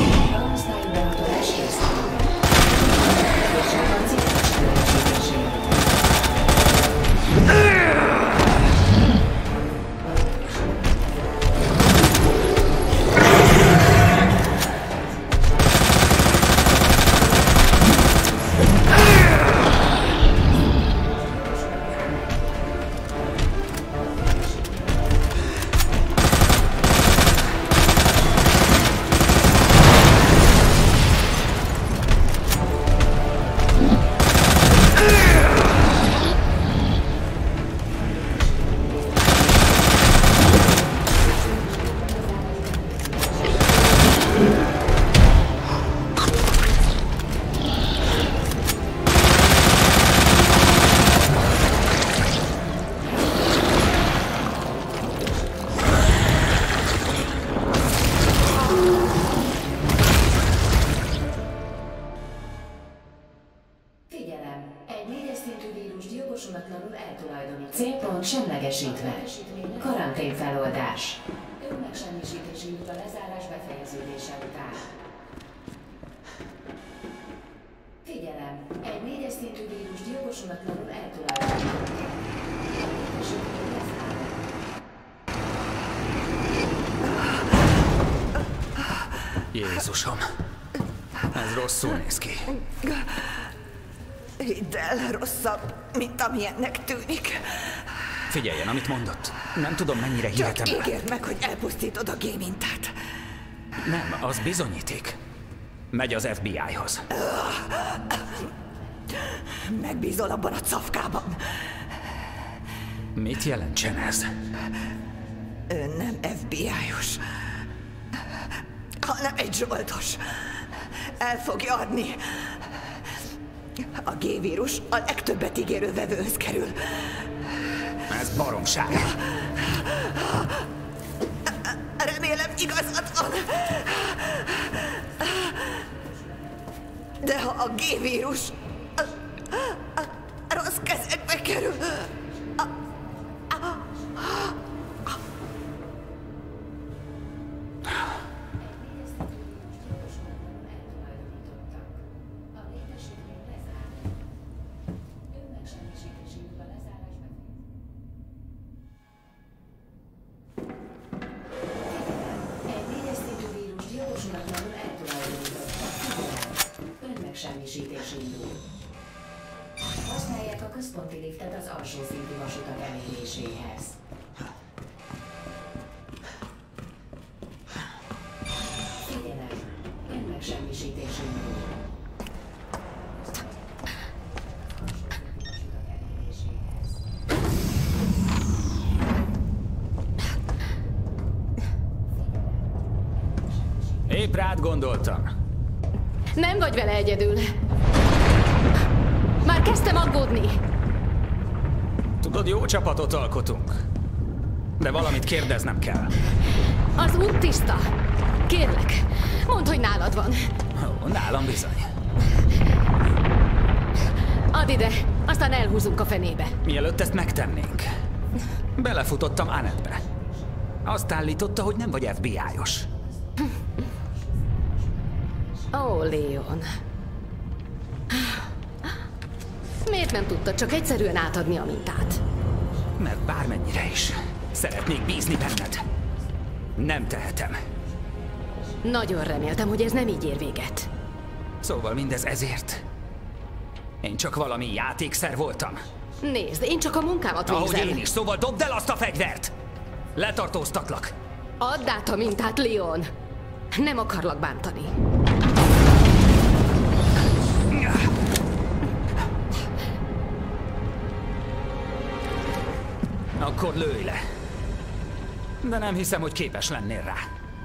Célpont semlegesítve. Karantén feloldás. Önmegsemmisítés indul a lezárás befejeződése után. Figyelem! Egy négyes szintű vírus gyilkosulatlanul eltulajdonítottak. Jézusom! Ez rosszul néz ki. Hidd el, rosszabb, mint amilyennek tűnik. Figyeljen, amit mondott. Nem tudom, mennyire hihetem. Csak ígérd meg, hogy elpusztítod a G-mintát. Nem, az bizonyíték. Megy az ef bé i-hoz. Megbízol abban a cafkában. Mit jelentsen ez? Ő nem ef bé i-os, hanem egy zsoldos. El fogja adni. A G-vírus a legtöbbet ígérő vevőhöz kerül. Ez baromság. Remélem igazad van. De ha a G-vírus a, a, a rossz kezekbe kerül... A, a, a, Önmegsemmisítés indul. Használják a központi liftet az alsó szintű vasutak eléréséhez. Figyelem! Önmegsemmisítés indul. Épp rád gondoltam. Nem vagy vele egyedül. Már kezdtem aggódni. Tudod, jó csapatot alkotunk. De valamit kérdeznem kell. Az út tiszta. Kérlek, mondd, hogy nálad van. Ó, nálam bizony. Add ide, aztán elhúzunk a fenébe. Mielőtt ezt megtennénk, belefutottam Annette-be. Azt állította, hogy nem vagy ef bé i-os. Ó, Leon. Miért nem tudtad csak egyszerűen átadni a mintát? Mert bármennyire is szeretnék bízni benned. Nem tehetem. Nagyon reméltem, hogy ez nem így ér véget. Szóval mindez ezért? Én csak valami játékszer voltam. Nézd, én csak a munkámat végzem. Ahogy én is, szóval dobd el azt a fegyvert! Letartóztatlak. Add át a mintát, Leon. Nem akarlak bántani. Akkor lőj le. De nem hiszem, hogy képes lennél rá.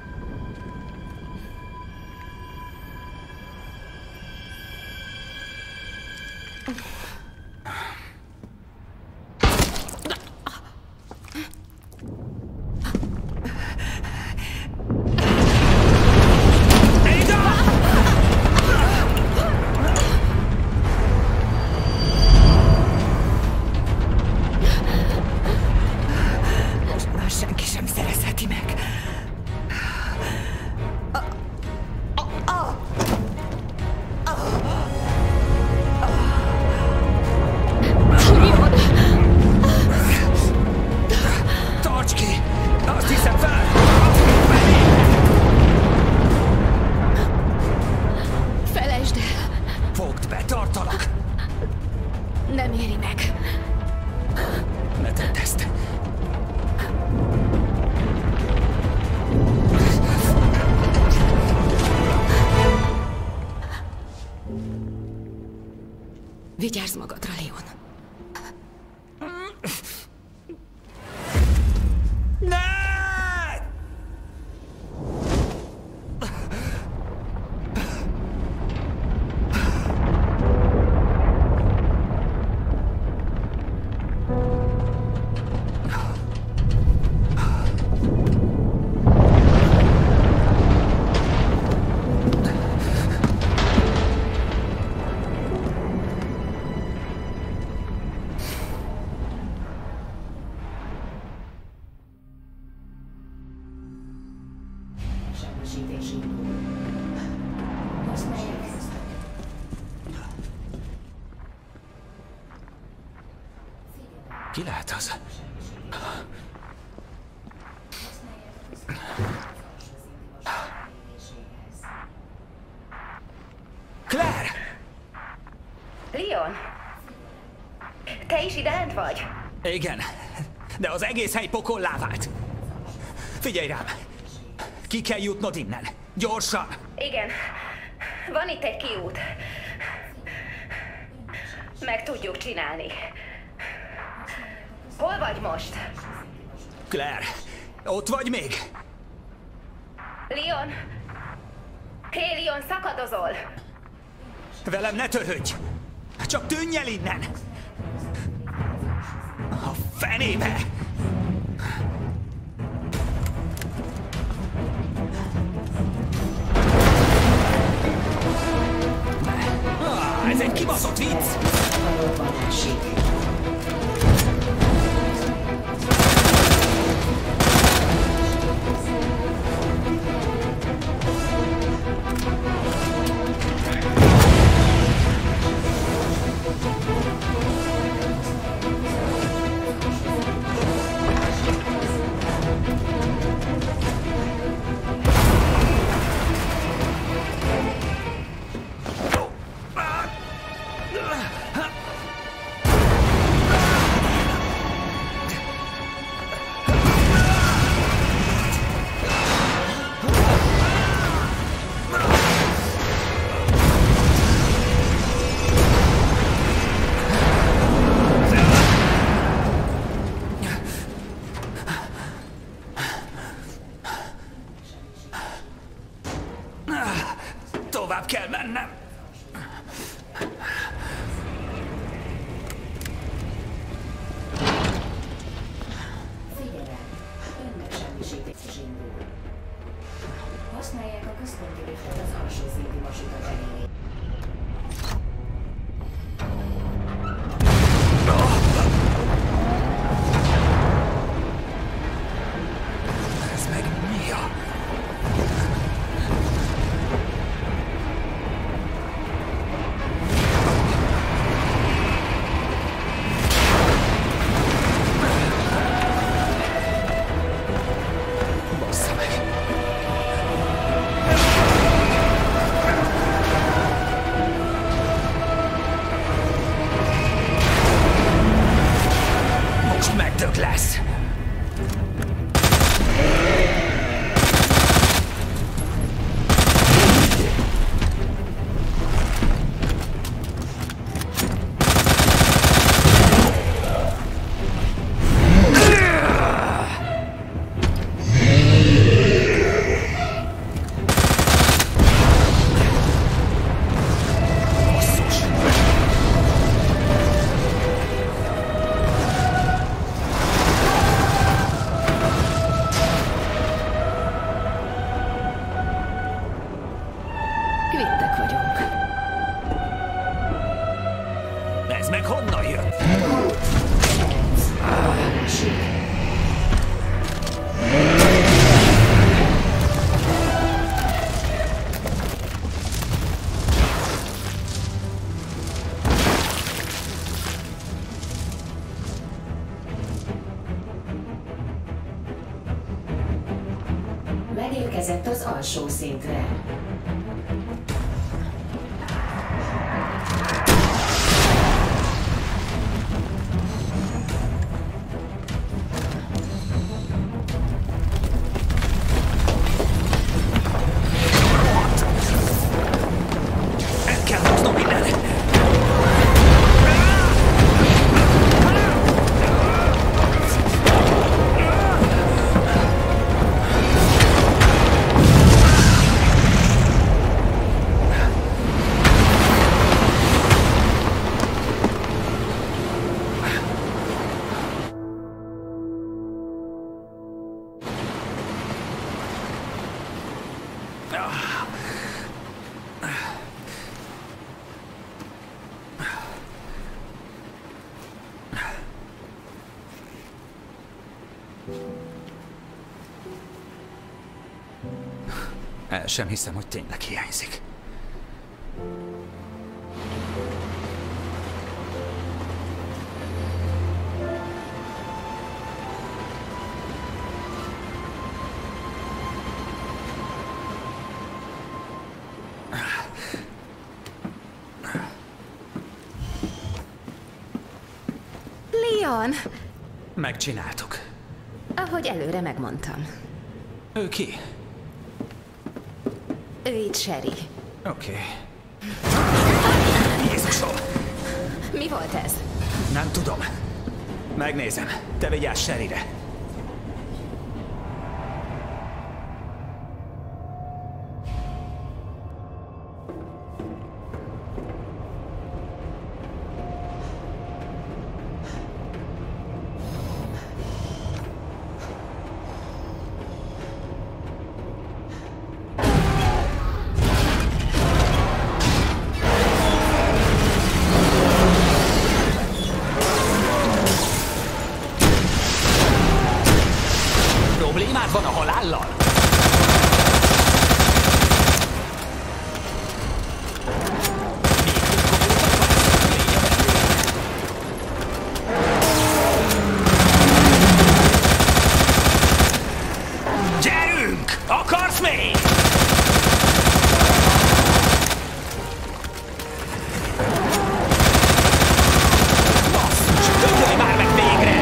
Vigyázz magadra, Leon. lehet az? Claire! Leon! Te is ide lent vagy? Igen, de az egész hely pokollá vált. Figyelj rám! Ki kell jutnod innen. Gyorsan! Igen. Van itt egy kiút. Meg tudjuk csinálni. Hol vagy most? Claire, ott vagy még? Leon! Hé, Leon, szakadozol! Velem ne törődj! Csak tűnj el innen! A fenébe! Ah, ez egy kibaszott vicc! Tovább kell mennem. Figyelem! Önnek semmisítés indul. Használják a központi liftet az alsó szintű vasutak elé. Ez meg mi a... lesz. Ez meg honnan jön? Megérkezett az alsó szintre. El sem hiszem, hogy tényleg hiányzik. Leon! Megcsináltuk. Ahogy előre megmondtam. Ő ki? Ő itt Sherry. Oké. Jézusom! Mi volt ez? Nem tudom. Megnézem. Te vigyázz Sherryre. Problémád van a halállal? Gyerünk! Akarsz még? Basszus, dögölj már meg végre!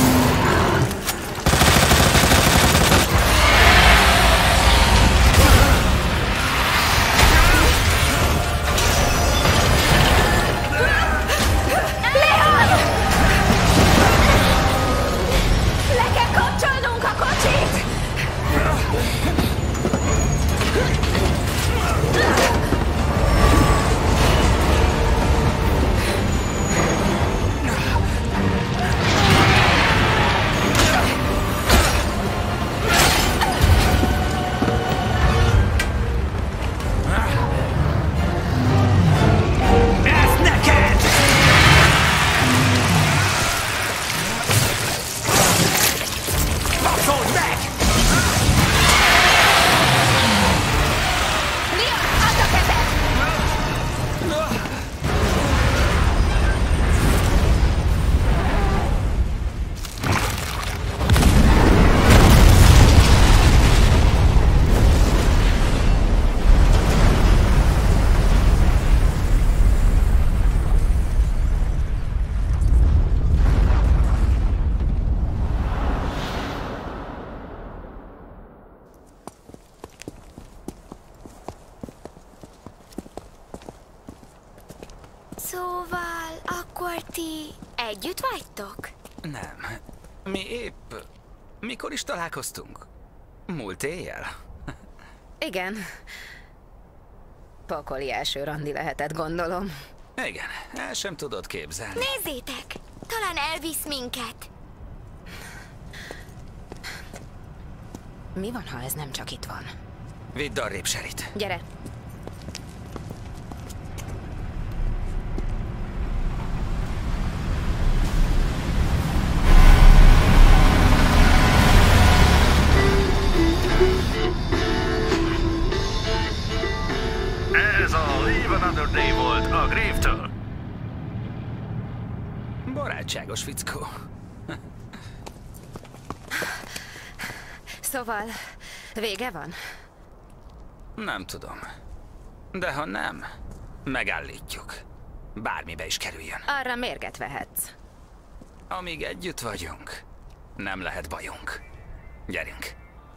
Szóval, akkor ti együtt vagytok? Nem. Mi épp... Mikor is találkoztunk? Múlt éjjel? Igen. Pokoli első randi lehetett, gondolom. Igen, el sem tudod képzelni. Nézzétek! Talán elvisz minket. Mi van, ha ez nem csak itt van? Vidd arrébb Sherryt. Gyere. Ez a Live Another Day volt a Grave-től. Barátságos fickó. Szóval, vége van? Nem tudom. De ha nem, megállítjuk. Bármibe is kerüljön. Arra mérget vehetsz. Amíg együtt vagyunk, nem lehet bajunk. Gyerünk.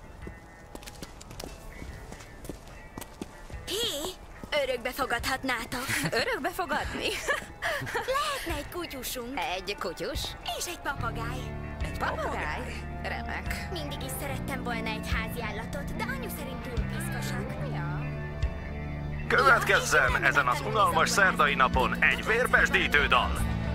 Hé, örökbe fogadhatnátok. Örökbe fogadni? Lehetne egy kutyusunk. Egy kutyus? És egy papagáj. Egy papagáj? Remek. Mindig is szerettem volna egy házi állatot, de anyu szerint túl piszkosak. Következzen ezen az unalmas szerdai napon egy vérpesdítő dal.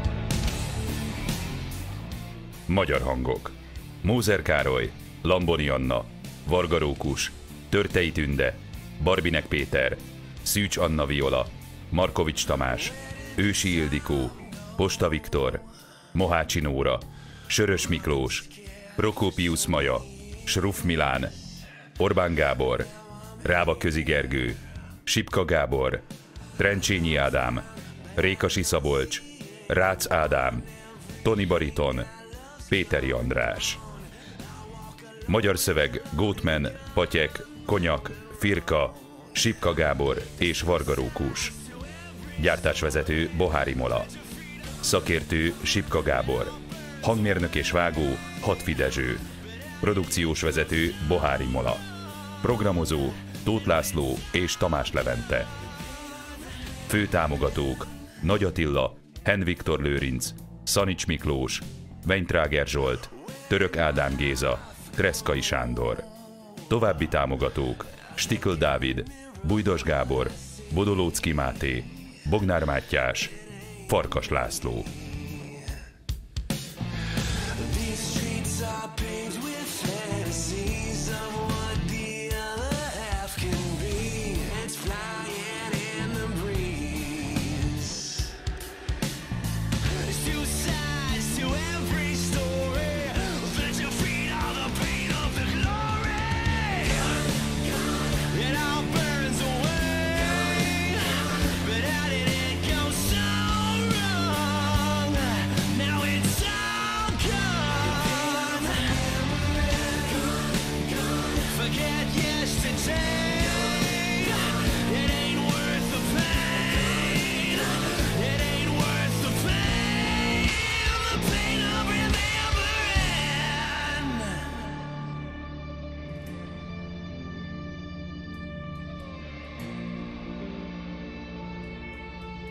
Magyar hangok. Mózer Károly, Lamboni Anna, Varga Rókus, Törtei Tünde, Barbinek Péter, Szűcs Anna Viola, Markovics Tamás, Ősi Ildikó, Posta Viktor, Mohácsi Nóra, Sörös Miklós, Prokópiusz Maja, Sruf Milán, Orbán Gábor, Ráva Közi Gergő, Sipka Gábor, Trencsényi Ádám, Rékasi Szabolcs, Rácz Ádám, Toni Bariton, Péteri András. Magyar szöveg Gótmen, Patyek, Konyak, Firka, Sipka Gábor és Varga Rókus. Gyártásvezető Bohári Mola. Szakértő Sipka Gábor. Hangmérnök és vágó Hatfi Dezső. Produkciós vezető Bohári Mola. Programozó Tóth László és Tamás Levente. Főtámogatók Nagy Attila, Henn Viktor Lőrinc, Szanics Miklós, Weintrager Zsolt, Török Ádám Géza, Kreszkai Sándor. További támogatók Stikl Dávid, Bújdos Gábor, Bodolóczki Máté, Bognár Mátyás, Farkas László.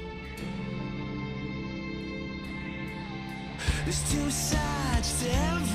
There's two sides to every